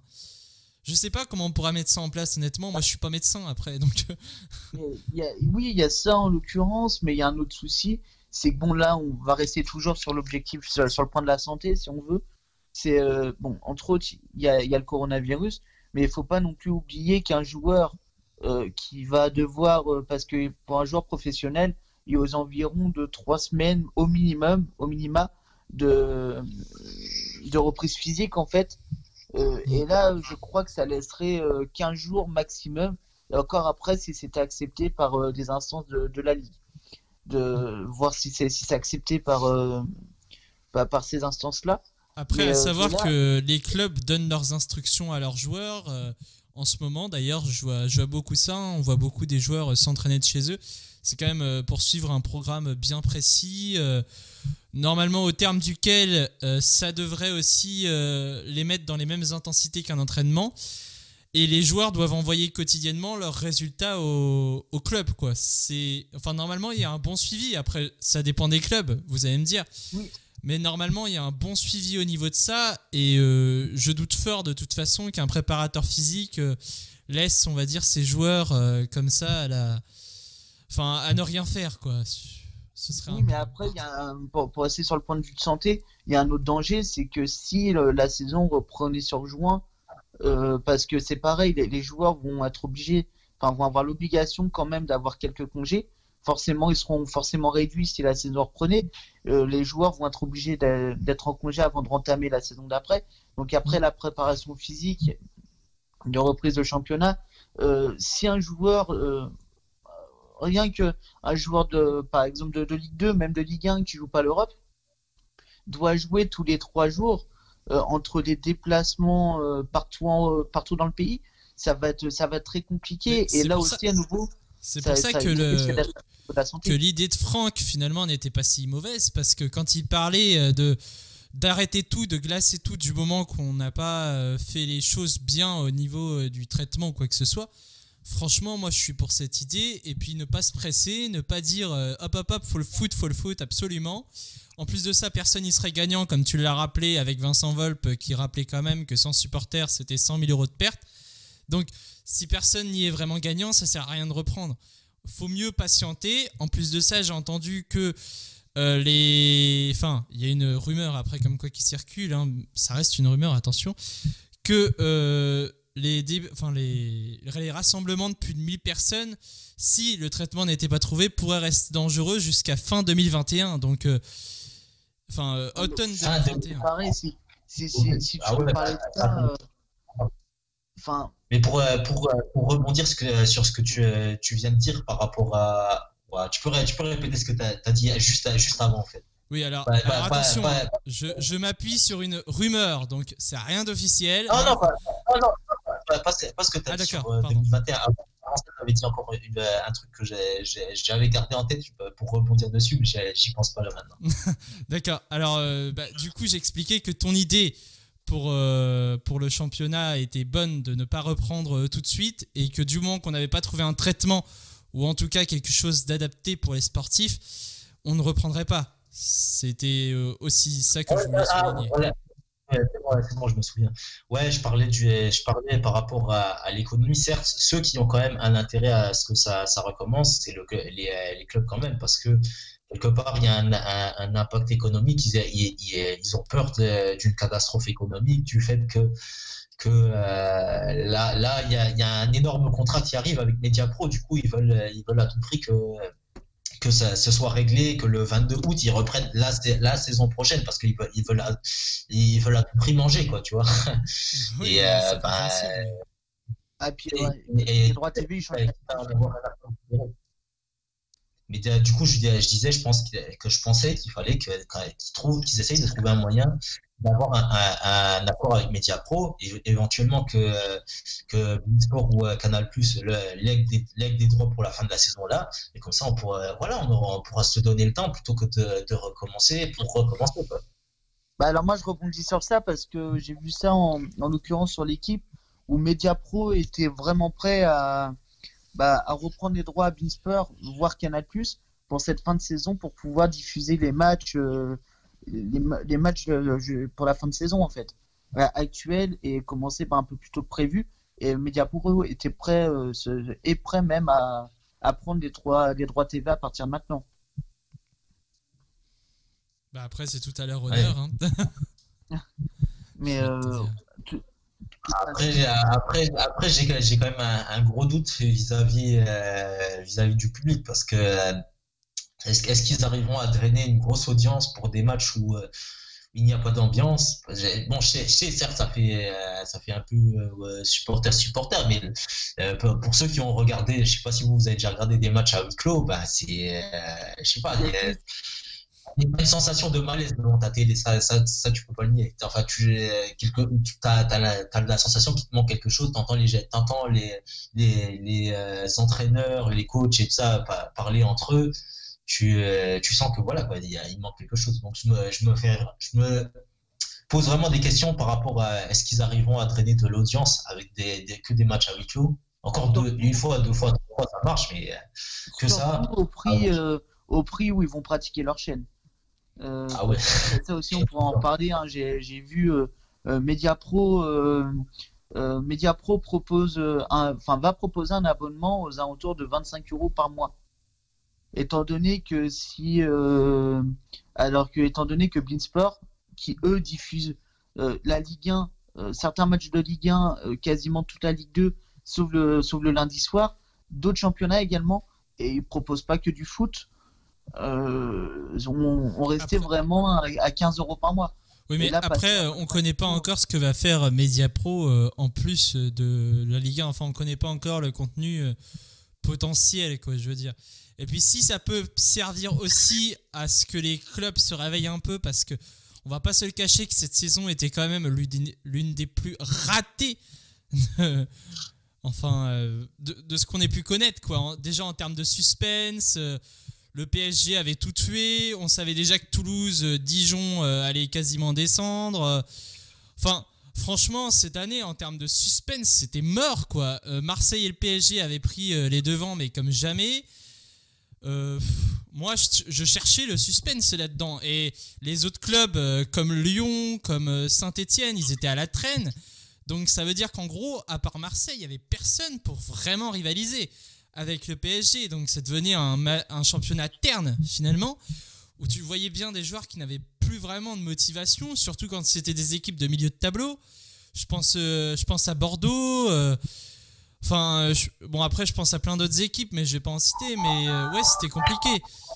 je sais pas comment on pourra mettre ça en place, honnêtement. Moi, je suis pas médecin après, donc. il y a, oui, il y a ça en l'occurrence, mais il y a un autre souci, c'est que bon, là, on va rester toujours sur l'objectif, sur, sur le point de la santé, si on veut. C'est euh, bon, entre autres, il y a, il y a le coronavirus, mais il faut pas non plus oublier qu'un joueur euh, qui va devoir, euh, parce que pour un joueur professionnel, il y a aux environs de trois semaines au minimum, au minima, de, de reprise physique en fait. Euh, et là, je crois que ça laisserait euh, quinze jours maximum. Et encore après, si c'était accepté par euh, des instances de, de la Ligue, de voir si c'est si c'est accepté par euh, par, par ces instances-là. Après, Mais, à euh, savoir là... que les clubs donnent leurs instructions à leurs joueurs. Euh, en ce moment, d'ailleurs, je vois, je vois beaucoup ça. On voit beaucoup des joueurs s'entraîner de chez eux. C'est quand même euh, pour suivre un programme bien précis. Euh, normalement, au terme duquel euh, ça devrait aussi euh, les mettre dans les mêmes intensités qu'un entraînement. Et les joueurs doivent envoyer quotidiennement leurs résultats au, au club, quoi. C'est, enfin, normalement, il y a un bon suivi. Après, ça dépend des clubs, vous allez me dire. Oui. Mais normalement, il y a un bon suivi au niveau de ça. Et euh, je doute fort de toute façon qu'un préparateur physique euh, laisse, on va dire, ses joueurs euh, comme ça à, la... enfin, à ne rien faire, quoi. Ce serait oui, un... mais après, il y a un... pour, pour rester sur le point de vue de santé, il y a un autre danger, c'est que si le, la saison reprenait sur juin, euh, parce que c'est pareil, les, les joueurs vont être obligés, enfin, vont avoir l'obligation quand même d'avoir quelques congés. Forcément, ils seront forcément réduits si la saison reprenait. Euh, les joueurs vont être obligés d'être en congé avant de rentamer la saison d'après. Donc après la préparation physique de reprise de championnat, euh, si un joueur, euh, rien que un joueur de, par exemple de, de Ligue deux, même de Ligue un qui joue pas l'Europe, doit jouer tous les trois jours euh, entre des déplacements euh, partout, en, partout dans le pays, ça va être, ça va être très compliqué. Et là aussi, ça... à nouveau. C'est pour ça, ça que, le, que l'idée de Franck finalement n'était pas si mauvaise, parce que quand il parlait de, d'arrêter tout, de glacer tout du moment qu'on n'a pas fait les choses bien au niveau du traitement ou quoi que ce soit, franchement, moi je suis pour cette idée. Et puis ne pas se presser, ne pas dire euh, hop hop hop, faut le foot, faut le foot, absolument. En plus de ça, personne n'y serait gagnant, comme tu l'as rappelé avec Vincent Volpe, qui rappelait quand même que sans supporters, c'était cent mille euros de perte. Donc, si personne n'y est vraiment gagnant, ça sert à rien de reprendre. Faut mieux patienter. En plus de ça, j'ai entendu que euh, les... Enfin, il y a une rumeur après comme quoi qui circule, hein, ça reste une rumeur, attention, que euh, les, dé... enfin, les... les rassemblements de plus de mille personnes, si le traitement n'était pas trouvé, pourraient rester dangereux jusqu'à fin deux mille vingt et un. Donc... Euh... Enfin, euh, automne deux mille vingt et un. Pareil, si, si, si, si tu Ah ouais, veux parler de ça, euh, enfin, Mais pour, euh, pour, euh, pour rebondir ce que, sur ce que tu, euh, tu viens de dire par rapport à. Ouais, tu, peux, ré- tu peux répéter ce que tu as dit juste, juste avant, en fait. Oui, alors, Pas- alors pas- pas- attention, pas- hein, je, je m'appuie sur une rumeur, donc c'est rien d'officiel. Non, non, pas, non, non, pas, pas, ce- pas ce que tu as Ah, dit d'accord, sur euh, pardon. deux mille vingt et un. Avant, avant ça, tu avais dit encore une- euh, un truc que j'ai- j'ai- j'avais gardé en tête euh, pour rebondir dessus, mais j'ai- j'y pense pas là maintenant. D'accord, alors euh, bah, du coup j'ai expliqué que ton idée pour, euh, pour le championnat était bonne de ne pas reprendre euh, tout de suite et que du moment qu'on n'avait pas trouvé un traitement ou en tout cas quelque chose d'adapté pour les sportifs, on ne reprendrait pas. C'était euh, aussi ça que je voulais Ah, souligner. voilà. Ouais, c'est bon, ouais, c'est bon, je me souviens. Ouais, je parlais du, je parlais par rapport à, à l'économie. Certes, ceux qui ont quand même un intérêt à ce que ça, ça recommence, c'est le, les, les clubs quand même, parce que quelque part, il y a un, un, un impact économique. Ils, ils, ils, ils ont peur de- d'une catastrophe économique, du fait que, que euh, là, là, il y a, il y a un énorme contrat qui arrive avec Mediapro. Du coup, ils veulent, ils veulent à tout prix que que ça se soit réglé, que le vingt-deux août, ils reprennent la, la saison prochaine parce qu'ils veulent, ils veulent, à, ils veulent à tout prix manger, quoi, tu vois. Oui, et, euh, euh, c'est bah, compréhensible. ah, puis, et, ouais, et- les droits T V, ils changent. mais euh, du coup, je, je disais, je pense que, que je pensais qu'il fallait que- qu'ils trouvent, qu'ils essayent de trouver un moyen d'avoir un, un, un accord avec Mediapro et éventuellement que que Beansport ou euh, Canal Plus lègue des, lègue des droits pour la fin de la saison là, et comme ça on pourra, voilà, on, aura, on pourra se donner le temps plutôt que de, de recommencer pour recommencer, quoi. Bah alors moi je rebondis sur ça parce que j'ai vu ça en, en l'occurrence sur l'équipe où Mediapro était vraiment prêt à, bah, à reprendre les droits à Beansport, voire Canal+, pour cette fin de saison pour pouvoir diffuser les matchs, euh, les, ma- les matchs euh, je- pour la fin de saison en fait, euh, actuels et commencer bah, un peu plus tôt que prévu. Et Mediapro était prêt, euh, se- est prêt même à, à prendre les droits, les droits T V à partir de maintenant. Bah après c'est tout à leur honneur. Hein. Mais Je vais te euh, dire. tout- Après, j'ai- après, après j'ai, j'ai quand même un, un gros doute vis-à-vis, euh, vis-à-vis du public parce que euh, est-ce, est-ce qu'ils arriveront à drainer une grosse audience pour des matchs où euh, il n'y a pas d'ambiance? J'ai- Bon, je sais, je sais, certes, ça fait, euh, ça fait un peu euh, supporter-supporter, mais euh, pour, pour ceux qui ont regardé, je sais pas si vous, vous avez déjà regardé des matchs à huis clos, bah, c'est, euh, je sais pas, il y a- il y a une sensation de malaise devant ta télé, ça, ça, ça tu peux pas le nier. Enfin, tu, quelque, tu as, t'as la, t'as la sensation qu'il te manque quelque chose, t'entends les, t'entends les, les, les euh, entraîneurs, les coachs et tout ça pa- parler entre eux, tu, euh, tu sens que voilà, quoi, il, y a, il manque quelque chose. Donc, je me, je me fais, je me pose vraiment des questions par rapport à est-ce qu'ils arriveront à drainer de l'audience avec des, des, que des matchs à huis clos. Encore deux, une fois, deux fois, trois fois, ça marche, mais euh, que ça. surtout au prix, ah ouais. euh, au prix où ils vont pratiquer leur chaîne. Euh, Ah ouais. Ça aussi, on pourra en parler. Hein. J'ai, j'ai vu euh, euh, Mediapro, euh, euh, Mediapro propose, euh, un, enfin, va proposer un abonnement aux alentours de vingt-cinq euros par mois. Étant donné que si, euh, alors que étant donné que Beansport, qui eux diffusent euh, la Ligue un, euh, certains matchs de Ligue un, euh, quasiment toute la Ligue deux, sauf le, sauf le lundi soir, d'autres championnats également, et ils proposent pas que du foot. Euh, on, on restait Après- vraiment à, à quinze euros par mois. Oui, Et mais là, après, passer- euh, on connaît pas encore ce que va faire Mediapro euh, en plus de la Ligue un. Enfin, on connaît pas encore le contenu euh, potentiel, quoi, je veux dire. Et puis, si ça peut servir aussi à ce que les clubs se réveillent un peu, parce que on va pas se le cacher que cette saison était quand même l'une l'une des plus ratées. de- enfin, euh, de, de ce qu'on ait pu connaître, quoi. En- déjà en termes de suspense. euh, Le P S G avait tout tué. On savait déjà que Toulouse, euh, Dijon euh, allait quasiment descendre. euh. Enfin, franchement, cette année, en termes de suspense, c'était mort, quoi. Euh, Marseille et le P S G avaient pris euh, les devants, mais comme jamais. Euh, moi, je, je cherchais le suspense là-dedans. Et les autres clubs, euh, comme Lyon, comme euh, Saint-Etienne, ils étaient à la traîne. Donc, ça veut dire qu'en gros, à part Marseille, il n'y avait personne pour vraiment rivaliser avec le P S G. Donc, ça devenait un, ma- un championnat terne, finalement, où tu voyais bien des joueurs qui n'avaient plus vraiment de motivation, surtout quand c'était des équipes de milieu de tableau. Je pense, euh, je pense à Bordeaux. Euh, enfin, je, bon après je pense à plein d'autres équipes, mais je vais pas en citer. Mais euh, ouais, c'était compliqué.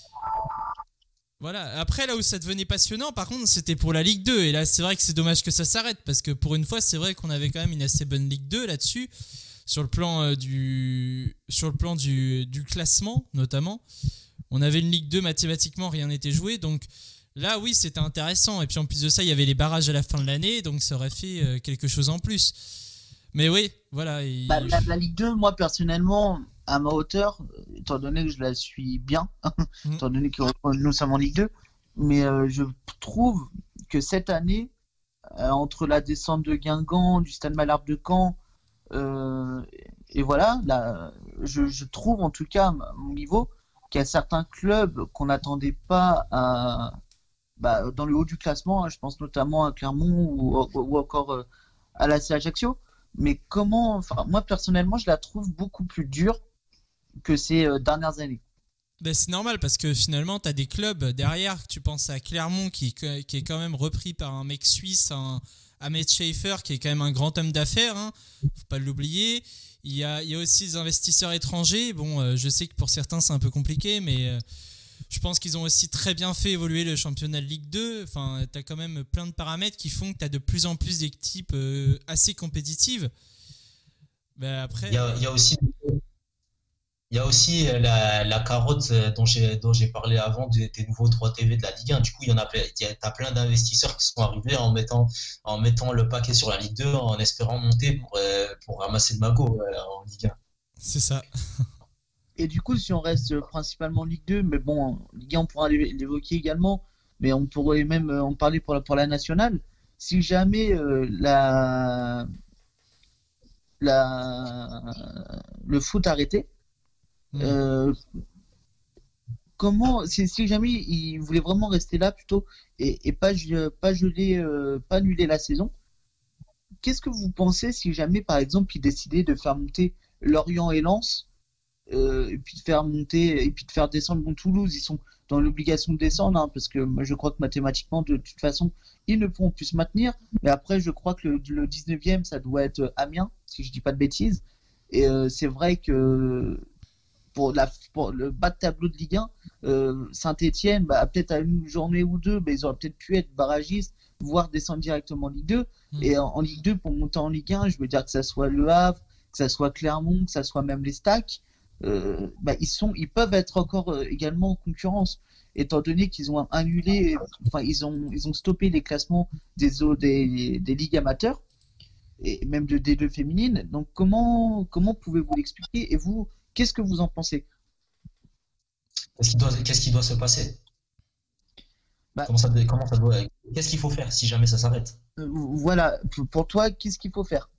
Voilà. Après, là où ça devenait passionnant, par contre, c'était pour la Ligue deux. Et là, c'est vrai que c'est dommage que ça s'arrête, parce que pour une fois, c'est vrai qu'on avait quand même une assez bonne Ligue deux là-dessus, sur le plan euh, du, sur le plan du, du classement notamment. On avait une Ligue deux, mathématiquement, rien n'était joué. Donc là, oui, c'était intéressant. Et puis en plus de ça, il y avait les barrages à la fin de l'année. Donc ça aurait fait euh, quelque chose en plus. Mais oui, voilà. Et... Bah, la, la Ligue deux, moi, personnellement, à ma hauteur, étant donné que je la suis bien, Mm. étant donné que nous sommes en Ligue deux, mais euh, je trouve que cette année, euh, entre la descente de Guingamp, du Stade Malherbe de Caen, euh, et voilà, là, je, je trouve en tout cas, à mon niveau, qu'il y a certains clubs qu'on n'attendait pas à, bah, dans le haut du classement, hein, je pense notamment à Clermont ou, ou, ou encore euh, à l'A C Ajaccio. Mais comment, enfin, moi personnellement, je la trouve beaucoup plus dure que ces euh, dernières années. Ben, c'est normal, parce que finalement, tu as des clubs derrière. Tu penses à Clermont, qui, qui est quand même repris par un mec suisse, un Ahmed Schaefer, qui est quand même un grand homme d'affaires. Hein, faut pas l'oublier. Il y a, il y a aussi des investisseurs étrangers. Bon, euh, je sais que pour certains, c'est un peu compliqué, mais euh, je pense qu'ils ont aussi très bien fait évoluer le championnat de Ligue deux. Enfin, tu as quand même plein de paramètres qui font que tu as de plus en plus d'équipes euh, assez compétitives. Ben, après, Il y a, il y a aussi, il y a aussi la, la carotte dont j'ai, dont j'ai parlé avant des, des nouveaux droits T V de la Ligue un. Du coup, il y en a, plein- il y a, t'as plein d'investisseurs qui sont arrivés en mettant, en mettant le paquet sur la Ligue deux, en espérant monter pour, euh, pour ramasser le magot euh, en Ligue un. c'est ça. Et du coup, si on reste euh, principalement en Ligue deux, mais bon, en Ligue un, on pourra l'é- l'évoquer également, mais on pourrait même euh, en parler pour la, pour la nationale. Si jamais euh, la, la, le foot arrêtait, Mm. euh, comment, si, si jamais il voulait vraiment rester là plutôt et, et pas, ge- pas geler, euh, pas annuler la saison, qu'est-ce que vous pensez si jamais, par exemple, il décidait de faire monter Lorient et Lens, euh, et puis de faire monter, et puis de faire descendre bon, Toulouse, ils sont dans l'obligation de descendre, hein, parce que moi, je crois que mathématiquement, de toute façon, ils ne pourront plus se maintenir. Mais après, je crois que le, le dix-neuvième, ça doit être Amiens, si je dis pas de bêtises. Et euh, c'est vrai que pour, la, pour le bas de tableau de Ligue un, euh, Saint-Etienne, bah, peut-être à une journée ou deux, bah, ils auraient peut-être pu être barragistes, voire descendre directement en Ligue deux. Mm. Et en, en Ligue deux, pour monter en Ligue un, je veux dire que ça soit Le Havre, que ça soit Clermont, que ça soit même les Stacks, euh, bah, ils, sont, ils peuvent être encore euh, également en concurrence, étant donné qu'ils ont annulé, enfin, ils ont, ils ont stoppé les classements des, au- des, des ligues amateurs et même de D deux féminines. Donc, comment, comment pouvez-vous l'expliquer? Et vous, qu'est-ce que vous en pensez? Qu'est-ce qui doit, qu'est-ce qui doit se passer? Bah, Comment ça, comment ça doit, qu'est-ce qu'il faut faire si jamais ça s'arrête? euh, voilà, pour pour toi, qu'est-ce qu'il faut faire?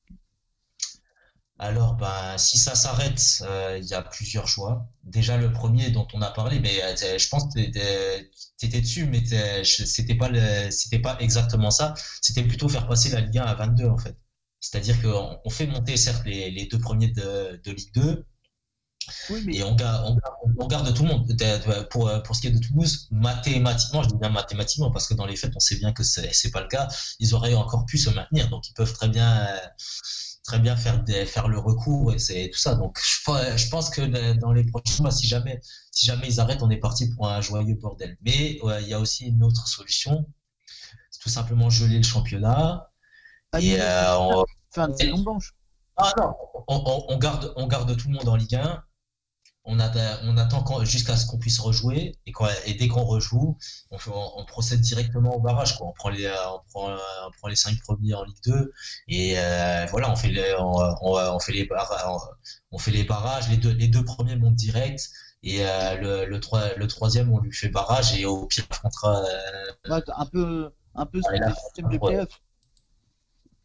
Alors, ben, si ça s'arrête, euh, il y a plusieurs choix. Déjà, le premier dont on a parlé, mais euh, t'es- je pense que t'étais t'étais dessus, mais t'es- je- c'était pas le, c'était pas exactement ça. C'était plutôt faire passer la Ligue un à vingt-deux, en fait. C'est-à-dire qu'on on fait monter, certes, les, les deux premiers de, de Ligue deux, Oui, mais et on garde, on garde, on garde tout le monde. De- de- Pour, pour ce qui est de Toulouse, mathématiquement, je dis bien mathématiquement, parce que dans les faits, on sait bien que c'est c'est pas le cas. Ils auraient encore pu se maintenir, donc ils peuvent très bien, euh, très bien faire, des, faire le recours et c'est tout ça. Donc je, pe- je pense que de- dans les prochains mois, si jamais, si jamais ils arrêtent, on est parti pour un joyeux bordel. Mais ouais, il y a aussi une autre solution, c'est tout simplement geler le championnat. Et annuler, euh, on, faire une saison blanche. ah non, on, on- on garde, on garde tout le monde en Ligue un. On, a, on attend quand- jusqu'à ce qu'on puisse rejouer et, quand, et dès qu'on rejoue, on, fait- on, on procède directement au barrage, quoi. On prend les, euh, on prend, euh, on prend les cinq premiers en Ligue deux et euh, voilà, on fait les, on, on, on fait les barrages, on fait les barrages. Les deux, les deux premiers montent direct et euh, le, le, trois- le troisième on lui fait barrage et au pire on affrontera. Euh, Ouais, un peu, un peu et sous là, des systèmes de ouais. playoff.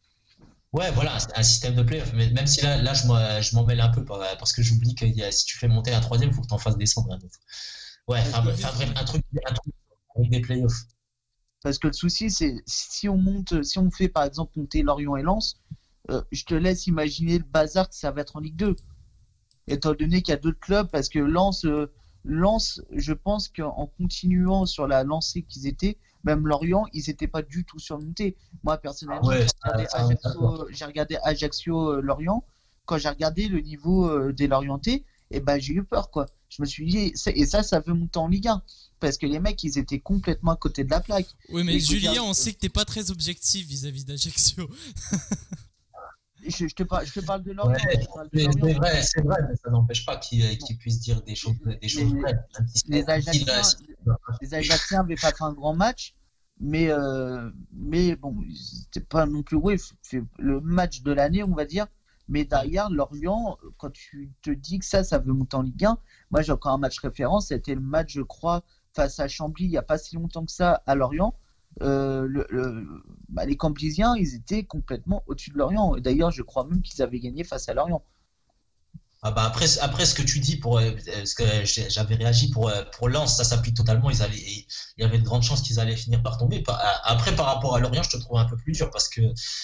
Ouais, voilà, un système de play-off. Mais même si là, là je m'en je m'en mêle un peu parce que j'oublie que si tu fais monter un troisième, il faut que tu en fasses descendre un autre. Ouais, Parce enfin, que, enfin, bref, un truc, un truc avec des playoffs. parce que le souci, c'est si on monte, si on fait par exemple monter Lorient et Lens, euh, je te laisse imaginer le bazar que ça va être en Ligue deux. Étant donné qu'il y a d'autres clubs, parce que Lens, euh, Lens, je pense qu'en continuant sur la lancée qu'ils étaient, même Lorient, ils n'étaient pas du tout surmontés. Moi, personnellement, Ouais, j'ai ça, regardé ça, d'accord. Ajaccio, j'ai regardé Ajaccio-Lorient. Quand j'ai regardé le niveau euh, des Lorientais, et ben, j'ai eu peur, quoi. Je me suis dit, ça- et ça, ça veut monter en Ligue un. Parce que les mecs, ils étaient complètement à côté de la plaque. Oui, mais Et je Julien, regarde- on sait que t'es pas très objectif vis-à-vis d'Ajaccio. Je, je te parle, je te parle de Lorient. Ouais, je te parle de mais Lorient. c'est vrai, c'est vrai, mais ça n'empêche pas qu'ils qu'ils puissent dire des choses, des choses Les- vraies. Même si c'est- les même si là, Ajacciens, c'est- les Ajacciens n'avaient pas fait un grand match, mais, euh, mais bon, c'était pas non plus ouais, fait le match de l'année, on va dire. Mais derrière, Lorient, quand tu te dis que ça, ça veut monter en Ligue un, moi j'ai encore un match référence, c'était le match, je crois, face à Chambly, il n'y a pas si longtemps que ça, à Lorient. Euh, le, le- bah, les Camblisiens, ils étaient complètement au-dessus de Lorient. Et d'ailleurs, je crois même qu'ils avaient gagné face à Lorient. Ah bah après, après ce que tu dis pour euh, ce que j'ai- j'avais réagi pour euh, pour Lens, ça s'applique totalement. Ils allaient, il y avait de grandes chances qu'ils allaient finir par tomber. Par- Après, par rapport à Lorient, je te trouve un peu plus dur parce que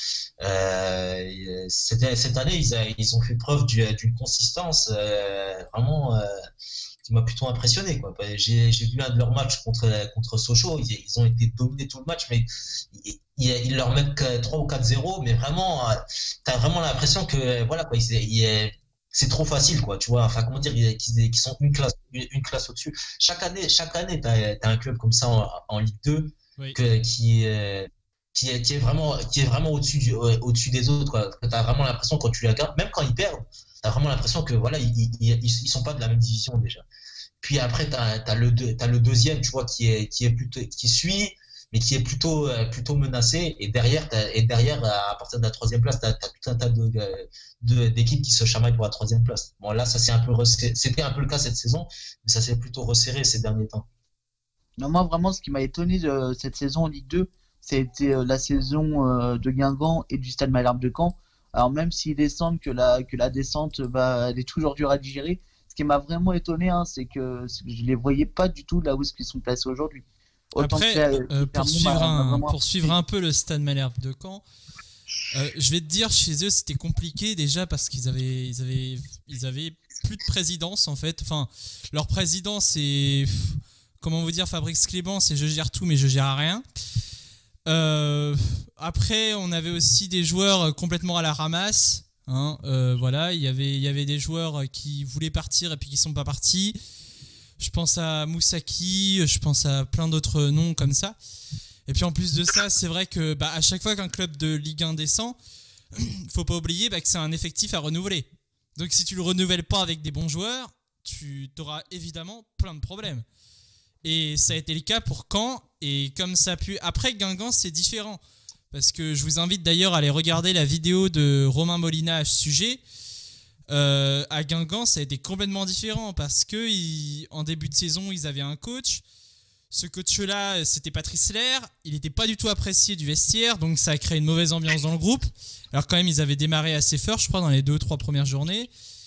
euh, c'était- cette année, ils, a- ils ont fait preuve du- d'une consistance euh, vraiment euh, qui m'a plutôt impressionné, quoi. J'ai j'ai vu un de leurs matchs contre contre Sochaux. Ils, ils ont été dominés tout le match, mais ils, ils, ils leur mettent que trois ou quatre zéro, mais vraiment, euh, t'as vraiment l'impression que voilà quoi, ils, ils c'est trop facile, quoi, tu vois. Enfin, comment dire, qu'ils qu'ils sont une classe, une, une classe au-dessus. Chaque année, chaque année, t'as, t'as un club comme ça en, en Ligue deux Oui. que, qui, est, qui, est, qui est vraiment, qui est vraiment au-dessus du, au-dessus des autres, quoi. Que t'as vraiment l'impression quand tu les regardes, même quand ils perdent, t'as vraiment l'impression que voilà, ils, ils, ils, ils sont pas de la même division déjà. Puis après, t'as, t'as le deux, t'as le deuxième, tu vois, qui est, qui est plutôt, qui suit, mais qui est plutôt, euh, plutôt menacé. Et derrière, t'as, et derrière, à partir de la troisième place, t'as, t'as tout un tas de, de, d'équipes qui se chamaillent pour la troisième place. Bon, là, ça c'est un peu resserré. C'était un peu le cas cette saison, mais ça s'est plutôt resserré ces derniers temps. Non, moi, vraiment, ce qui m'a étonné de cette saison en Ligue deux, c'était euh, la saison euh, de Guingamp et du Stade Malherbe de Caen. Alors, même s'ils descendent, que la, que la descente, bah, elle est toujours dure à digérer, ce qui m'a vraiment étonné, hein, c'est que, c'est que je les voyais pas du tout là où ils sont placés aujourd'hui. Autant Après, que, euh, euh, pour, Clermont suivre m'a- m'a un, vraiment pour suivre un peu le Stade Malherbe de Caen, euh, je vais te dire, chez eux, c'était compliqué déjà parce qu'ils avaient, ils avaient, ils avaient plus de présidence en fait. Enfin, leur président, c'est, comment vous dire, Fabrice Clément, c'est je gère tout mais je gère rien. Euh, après, on avait aussi des joueurs complètement à la ramasse. Hein, euh, voilà, il y avait, il y avait des joueurs qui voulaient partir et puis qui sont pas partis. Je pense à Moussaki, je pense à plein d'autres noms comme ça. Et puis en plus de ça, c'est vrai que bah, à chaque fois qu'un club de Ligue un descend, faut pas oublier bah, que c'est un effectif à renouveler. Donc si tu le renouvelles pas avec des bons joueurs, tu auras évidemment plein de problèmes. Et ça a été le cas pour Caen. Et comme ça a pu... Après, Guingamp, c'est différent. Parce que je vous invite d'ailleurs à aller regarder la vidéo de Romain Molina à ce sujet. Euh, à Guingamp, ça a été complètement différent parce que ils, en début de saison, ils avaient un coach. Ce coach-là, c'était Patrice Lair. Il n'était pas du tout apprécié du vestiaire, donc ça a créé une mauvaise ambiance dans le groupe. Alors quand même, ils avaient démarré assez fort, je crois, dans les deux ou trois premières journées.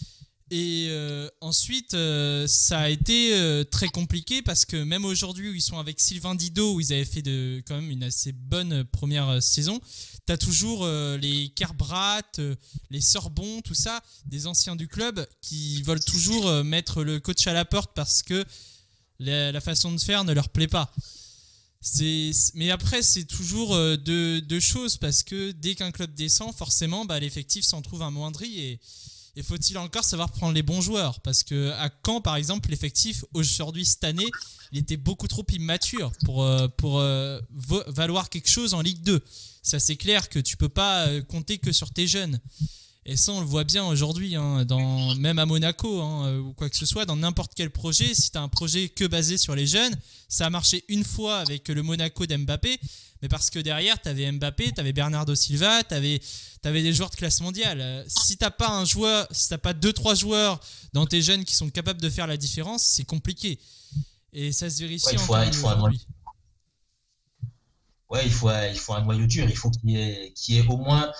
Et euh, ensuite, euh, ça a été euh, très compliqué parce que même aujourd'hui, où ils sont avec Sylvain Didot, où ils avaient fait de, quand même une assez bonne première euh, saison, t'as toujours euh, les Kerbrat, euh, les Sorbon, tout ça, des anciens du club qui veulent toujours euh, mettre le coach à la porte parce que la, la façon de faire ne leur plaît pas. C'est, mais après, c'est toujours euh, deux, deux choses parce que dès qu'un club descend, forcément, bah, l'effectif s'en trouve amoindri et Et faut-il encore savoir prendre les bons joueurs? Parce que à Caen, par exemple, l'effectif aujourd'hui cette année, il était beaucoup trop immature pour, euh, pour euh, valoir quelque chose en Ligue deux. Ça, c'est clair que tu peux pas compter que sur tes jeunes. Et ça, on le voit bien aujourd'hui, hein, dans, même à Monaco, hein, ou quoi que ce soit, dans n'importe quel projet. Si tu as un projet que basé sur les jeunes, ça a marché une fois avec le Monaco d'Mbappé, mais parce que derrière, tu avais Mbappé, tu avais Bernardo Silva, tu avais, t'avais des joueurs de classe mondiale. Si tu n'as pas un joueur, si t'as pas deux trois joueurs dans tes jeunes qui sont capables de faire la différence, c'est compliqué. Et ça se vérifie ouais, il faut, en il faut un noyau. Ouais, il faut, il faut un noyau dur. Il faut qu'il y ait, qu'il y ait au moins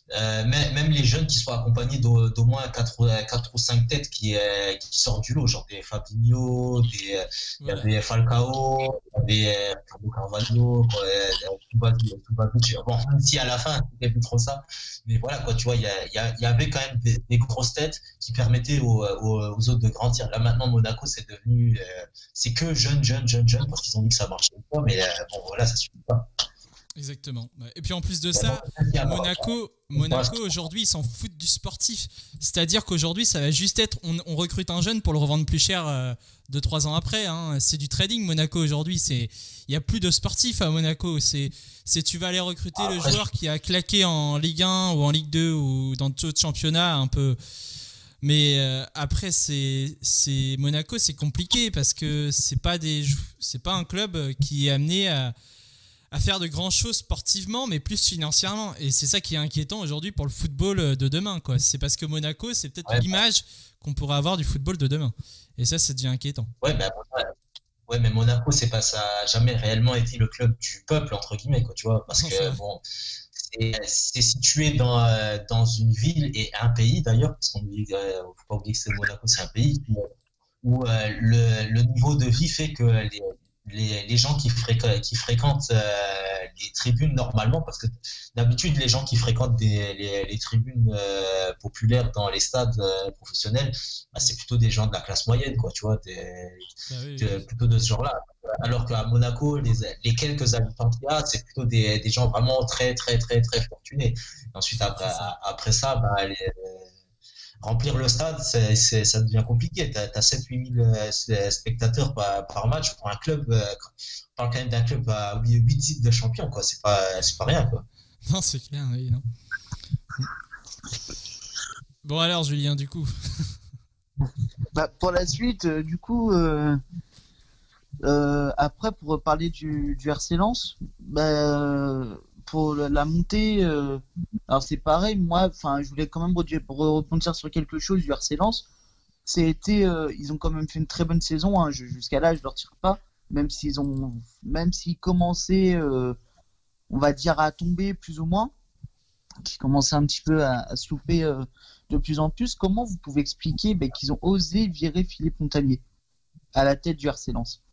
euh, même, même les jeunes qui sont accompagnés d'au, d'au moins quatre ou cinq têtes qui, euh, qui sortent du lot, genre des Fabinho, des, euh, il y Voilà. avait Falcao, il y avait Ricardo Carvalho, quoi, euh, Tuba- Tubavic. Bon, même si à la fin, c'était plus trop ça. Mais voilà, quoi, tu vois, il y, a- il y, a- il y avait quand même des, des grosses têtes qui permettaient aux, aux, aux autres de grandir. Là, maintenant, Monaco, c'est devenu, euh, c'est que jeunes, jeunes, jeunes, jeunes, parce qu'ils ont vu que ça marchait pas, mais euh, bon, voilà, ça suffit pas. Exactement. Ouais. Et puis en plus de ça, Monaco, Monaco aujourd'hui, ils s'en foutent du sportif. C'est-à-dire qu'aujourd'hui, ça va juste être, on, on recrute un jeune pour le revendre plus cher euh, deux trois ans après. Hein. C'est du trading, Monaco aujourd'hui. C'est, il n'y a plus de sportif à Monaco. C'est, c'est tu vas aller recruter Après, le joueur qui a claqué en Ligue un ou en Ligue deux ou dans d'autres championnats un peu. Mais euh, après, c'est, c'est Monaco, c'est compliqué parce que c'est pas des, c'est pas un club qui est amené à à faire de grandes choses sportivement, mais plus financièrement. Et c'est ça qui est inquiétant aujourd'hui pour le football de demain, quoi. C'est parce que Monaco, c'est peut-être ouais, l'image qu'on pourrait avoir du football de demain. Et ça, ça devient inquiétant. Ouais, bah, ouais, ouais, mais Monaco, c'est pas, ça a jamais réellement été le club du peuple, entre guillemets, quoi, tu vois, parce que, bon, c'est, c'est situé dans, euh, dans une ville et un pays, d'ailleurs, parce qu'on ne euh, faut pas oublier que c'est Monaco, c'est un pays où euh, le, le niveau de vie fait que les, les, les gens qui, fréqu- qui fréquentent euh, les tribunes normalement, parce que d'habitude les gens qui fréquentent des, les, les tribunes euh, populaires dans les stades euh, professionnels, bah, c'est plutôt des gens de la classe moyenne, quoi, tu vois, des, Bah oui, de- oui. plutôt de ce genre-là. Alors qu'à Monaco, les, les quelques habitants qu'il y a, c'est plutôt des, des gens vraiment très très très très fortunés. Ensuite, après C'est ça. après ça, bah, les, remplir le stade, c'est, c'est, ça devient compliqué. Tu as sept huit mille euh, spectateurs par, par match pour un club. Euh, on parle quand même d'un club à huit titres de champion, quoi. C'est pas, c'est pas rien, quoi. Non, c'est clair, oui, non. Bon alors, Julien, du coup. Bah, pour la suite, euh, du coup, euh, euh, après, pour parler du, du R C Lens, bah, pour la, la montée, euh, alors c'est pareil, moi, enfin, je voulais quand même re- rebondir sur quelque chose du R C Lens. C'était, euh, ils ont quand même fait une très bonne saison, hein, je- jusqu'à là, je leur tire pas, même s'ils ont, même s'ils commençaient, euh, on va dire, à tomber plus ou moins, qui commençaient un petit peu à, à se louper euh, de plus en plus. Comment vous pouvez expliquer ben, qu'ils ont osé virer Philippe Montagnier à la tête du R C Lens?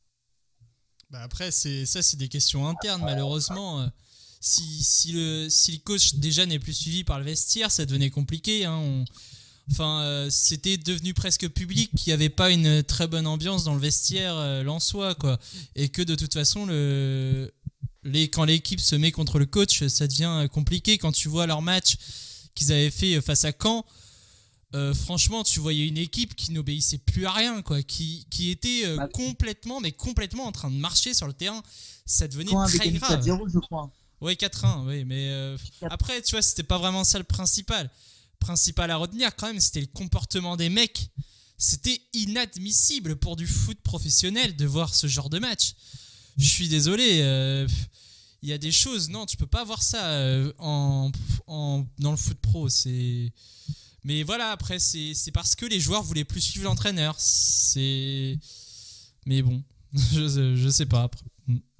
Bah après, c'est, ça, c'est des questions internes, malheureusement. Euh, Si, si, le, si le coach déjà n'est plus suivi par le vestiaire, ça devenait compliqué. Hein. On, enfin, euh, c'était devenu presque public qu'il n'y avait pas une très bonne ambiance dans le vestiaire euh, lensois, quoi. Et que de toute façon, le, les, quand l'équipe se met contre le coach, ça devient compliqué. Quand tu vois leur match qu'ils avaient fait face à Caen, euh, franchement, tu voyais une équipe qui n'obéissait plus à rien, quoi, qui, qui était euh, complètement, mais complètement en train de marcher sur le terrain. Ça devenait Point très grave. quatre zéro, je crois. Ouais, quatre un, oui, mais euh, après, tu vois, c'était pas vraiment ça le principal. Principal à retenir, quand même, c'était le comportement des mecs. C'était inadmissible pour du foot professionnel de voir ce genre de match. Je suis désolé, il euh, y a des choses, non, tu peux pas voir ça euh, en, en, dans le foot pro. C'est... Mais voilà, après, c'est, c'est parce que les joueurs voulaient plus suivre l'entraîneur. C'est... Mais bon, je, je sais pas après.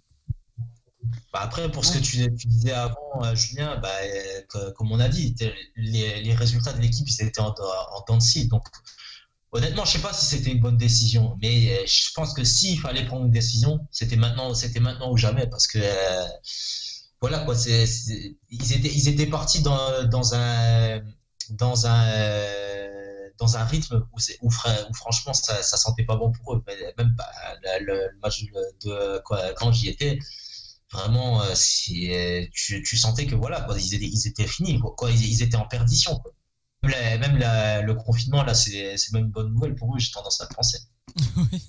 Bah après, pour ce que tu, tu disais avant, euh, Julien, bah, euh, que- comme on a dit, les, les résultats de l'équipe, ils étaient en, en dents de scie. Donc, honnêtement, je sais pas si c'était une bonne décision, mais euh, je pense que s'il fallait prendre une décision, c'était maintenant, c'était maintenant ou jamais, parce que euh, voilà quoi, c'est, c'est- ils étaient, ils étaient partis dans, dans un, dans un, euh, dans un rythme où, c'est- où, fra- où franchement, ça, ça sentait pas bon pour eux. Même pas le, le- le match de, de- quoi, quand j'y étais. Vraiment, euh, si, euh, tu, tu sentais que voilà, quoi, ils étaient, ils étaient finis, quoi, quoi, ils, ils étaient en perdition, quoi. Même, la- même la- le confinement, là, c'est, c'est même une bonne nouvelle pour eux, j'ai tendance à le penser. Oui.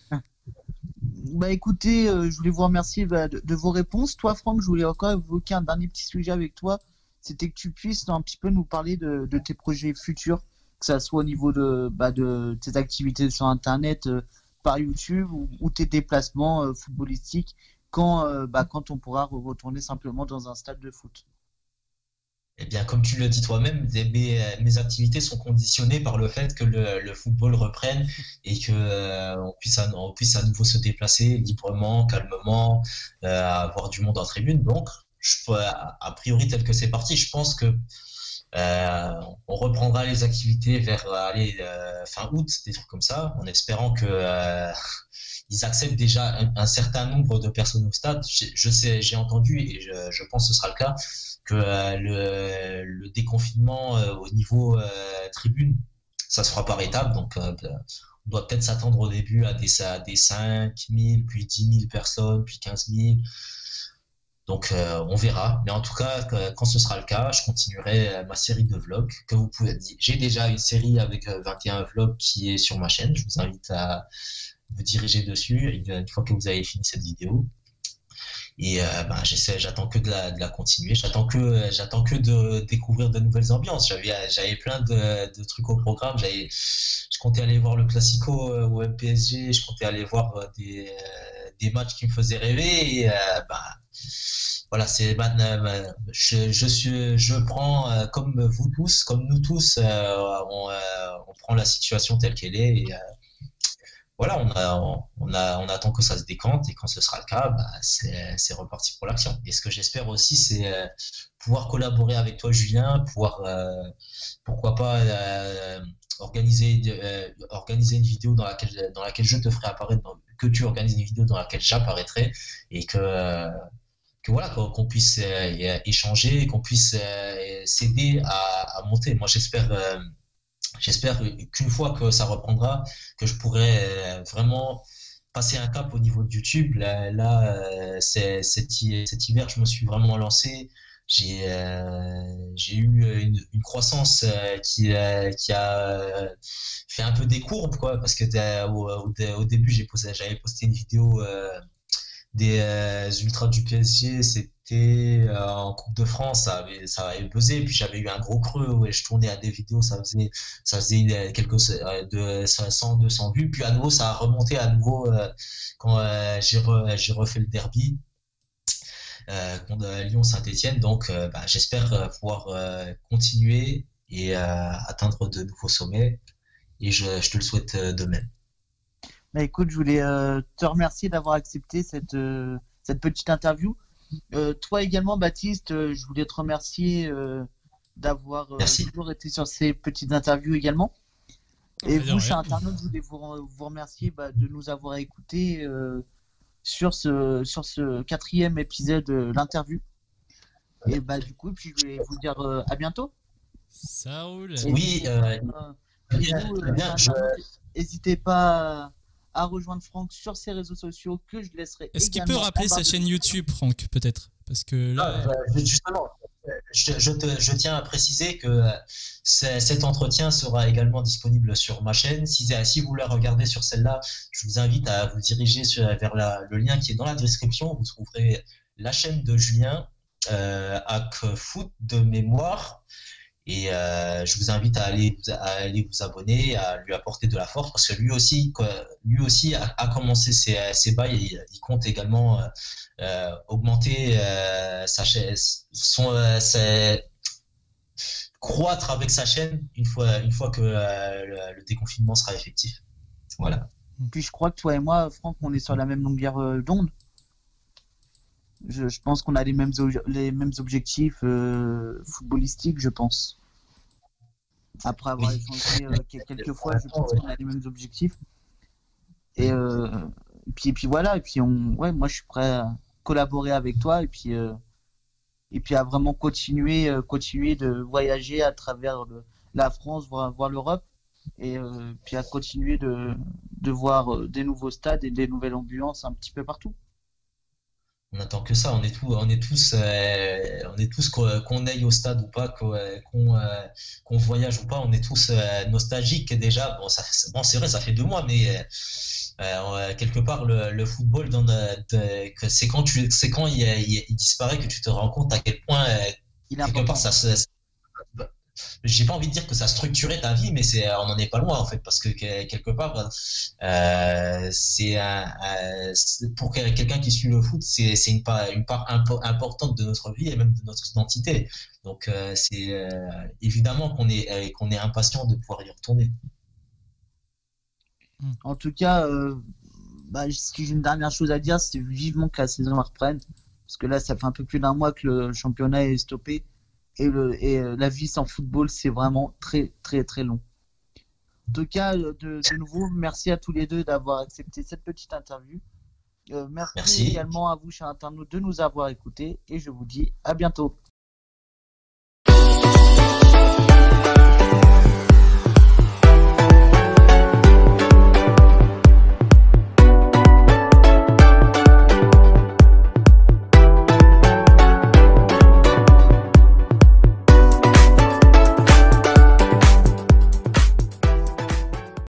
Bah écoutez, euh, je voulais vous remercier bah, de, de vos réponses. Toi, Franck, je voulais encore évoquer un dernier petit sujet avec toi. C'était que tu puisses un petit peu nous parler de, de tes projets futurs, que ça soit au niveau de, bah, de tes activités sur Internet, euh, par YouTube, ou, ou tes déplacements euh, footballistiques, quand, euh, bah, quand on pourra re- retourner simplement dans un stade de foot. Eh bien, comme tu le dis toi-même, eh bien, mes, mes activités sont conditionnées par le fait que le, le football reprenne et que euh, on puisse, à, on puisse à nouveau se déplacer librement, calmement, euh, avoir du monde en tribune. Donc, je, a, a priori, tel que c'est parti, je pense que euh, on reprendra les activités vers allez, euh, fin août, des trucs comme ça, en espérant que euh, ils acceptent déjà un, un certain nombre de personnes au stade. Je, je sais, j'ai entendu et je, je pense que ce sera le cas que euh, le, le déconfinement euh, au niveau euh, tribune, ça se fera par étapes. Donc, euh, on doit peut-être s'attendre au début à des, à des cinq mille, puis dix mille personnes, puis quinze mille. Donc, euh, on verra. Mais en tout cas, quand ce sera le cas, je continuerai ma série de vlogs que vous pouvez dire. J'ai déjà une série avec vingt et un vlogs qui est sur ma chaîne. Je vous invite à vous diriger dessus une fois que vous avez fini cette vidéo. Et euh, ben, j'essaie, j'attends que de la, de la continuer. J'attends que, j'attends que de découvrir de nouvelles ambiances. J'avais, j'avais plein de, de trucs au programme. J'avais, je comptais aller voir le Classico au M P S G. Je comptais aller voir des, des matchs qui me faisaient rêver. Et euh, ben, voilà, c'est ben, je, je suis, je prends comme vous tous, comme nous tous, euh, on, euh, on prend la situation telle qu'elle est. Et, euh, voilà, on, a, on, a, on attend que ça se décante et quand ce sera le cas, bah, c'est, c'est reparti pour l'action. Et ce que j'espère aussi, c'est euh, pouvoir collaborer avec toi, Julien, pouvoir, euh, pourquoi pas, euh, organiser, euh, organiser une vidéo dans laquelle, dans laquelle je te ferai apparaître, dans, que tu organises une vidéo dans laquelle j'apparaîtrai et que, euh, que voilà, qu'on puisse euh, échanger, qu'on puisse euh, s'aider à, à monter. Moi, j'espère. Euh, J'espère qu'une fois que ça reprendra, que je pourrai vraiment passer un cap au niveau de YouTube. Là, là c'est, cet, cet hiver, je me suis vraiment lancé. J'ai, euh, j'ai eu une, une croissance qui, euh, qui a fait un peu des courbes, quoi, parce que au, au, au début, j'ai posé, j'avais posté une vidéo euh, des euh, ultras du P S G, c'était euh, en Coupe de France, ça avait, ça avait buzzé, puis j'avais eu un gros creux où je tournais à des vidéos, ça faisait, ça faisait quelques euh, de cent, deux cents vues, puis à nouveau ça a remonté à nouveau euh, quand euh, j'ai, re, j'ai refait le derby euh, contre Lyon-Saint-Etienne, donc euh, bah, j'espère pouvoir euh, continuer et euh, atteindre de nouveaux sommets, et je, je te le souhaite de même. Bah écoute, je voulais euh, te remercier d'avoir accepté cette, euh, cette petite interview. Euh, toi également, Baptiste, euh, je voulais te remercier euh, d'avoir euh, toujours été sur ces petites interviews également. Et vous, chers internautes, je voulais vous, vous remercier bah, de nous avoir écoutés euh, sur, ce, sur ce quatrième épisode de l'interview. Et bah du coup, puis je vais vous dire euh, à bientôt. Ça roule. Oui, euh, euh, et vous, euh, bien, je... n'hésitez pas à rejoindre Franck sur ses réseaux sociaux que je laisserai. Est-ce qu'il peut rappeler sa chaîne YouTube, Franck, peut-être? Parce que là... ah, justement, je, je, te, je tiens à préciser que cet entretien sera également disponible sur ma chaîne. Si, si vous la regardez sur celle-là, je vous invite à vous diriger sur, vers la, le lien qui est dans la description. Vous trouverez la chaîne de Julien, euh, Hack Foot de mémoire. Et euh, je vous invite à aller, à aller vous abonner, à lui apporter de la force, parce que lui aussi, lui aussi a, a commencé ses, ses bails et il compte également euh, augmenter euh, sa chaîne, son, euh, ses, croître avec sa chaîne une fois, une fois que euh, le, le déconfinement sera effectif. Voilà. Puis je crois que toi et moi, Franck, on est sur la même longueur d'onde. Je, je pense qu'on a les mêmes, les mêmes objectifs euh, footballistiques, je pense. Après avoir oui. échangé euh, quelques fois, je pense qu'on a les mêmes objectifs. Et euh, puis, et puis voilà, et puis on, ouais, moi je suis prêt à collaborer avec toi et puis, euh, et puis à vraiment continuer, euh, continuer de voyager à travers le, la France, voir, voir l'Europe, et euh, puis à continuer de, de voir euh, des nouveaux stades et des nouvelles ambiances un petit peu partout. On attend que ça, on est, tout, on est tous, euh, on est tous qu'on, qu'on aille au stade ou pas, qu'on, qu'on, euh, qu'on voyage ou pas, on est tous euh, nostalgiques déjà. Bon, ça, bon, c'est vrai, ça fait deux mois, mais euh, quelque part, le, le football, dans de, de, que c'est quand, tu, c'est quand il, il, il disparaît que tu te rends compte à quel point, euh, il quelque part, ça se... J'ai pas envie de dire que ça structurait ta vie, mais c'est, on n'en est pas loin en fait, parce que quelque part, euh, c'est, un, un, c'est pour quelqu'un qui suit le foot, c'est, c'est une part, une part impo- importante de notre vie et même de notre identité. Donc euh, c'est euh, évidemment qu'on est, euh, qu'on est impatient de pouvoir y retourner. En tout cas, euh, bah, si j'ai une dernière chose à dire, c'est vivement que la saison reprenne. parce que là, ça fait un peu plus d'un mois que le championnat est stoppé. Et, le, et la vie sans football, c'est vraiment très, très, très long. En tout cas, de, de nouveau, merci à tous les deux d'avoir accepté cette petite interview. Euh, merci, merci également à vous, chers internautes, de nous avoir écoutés. Et je vous dis à bientôt.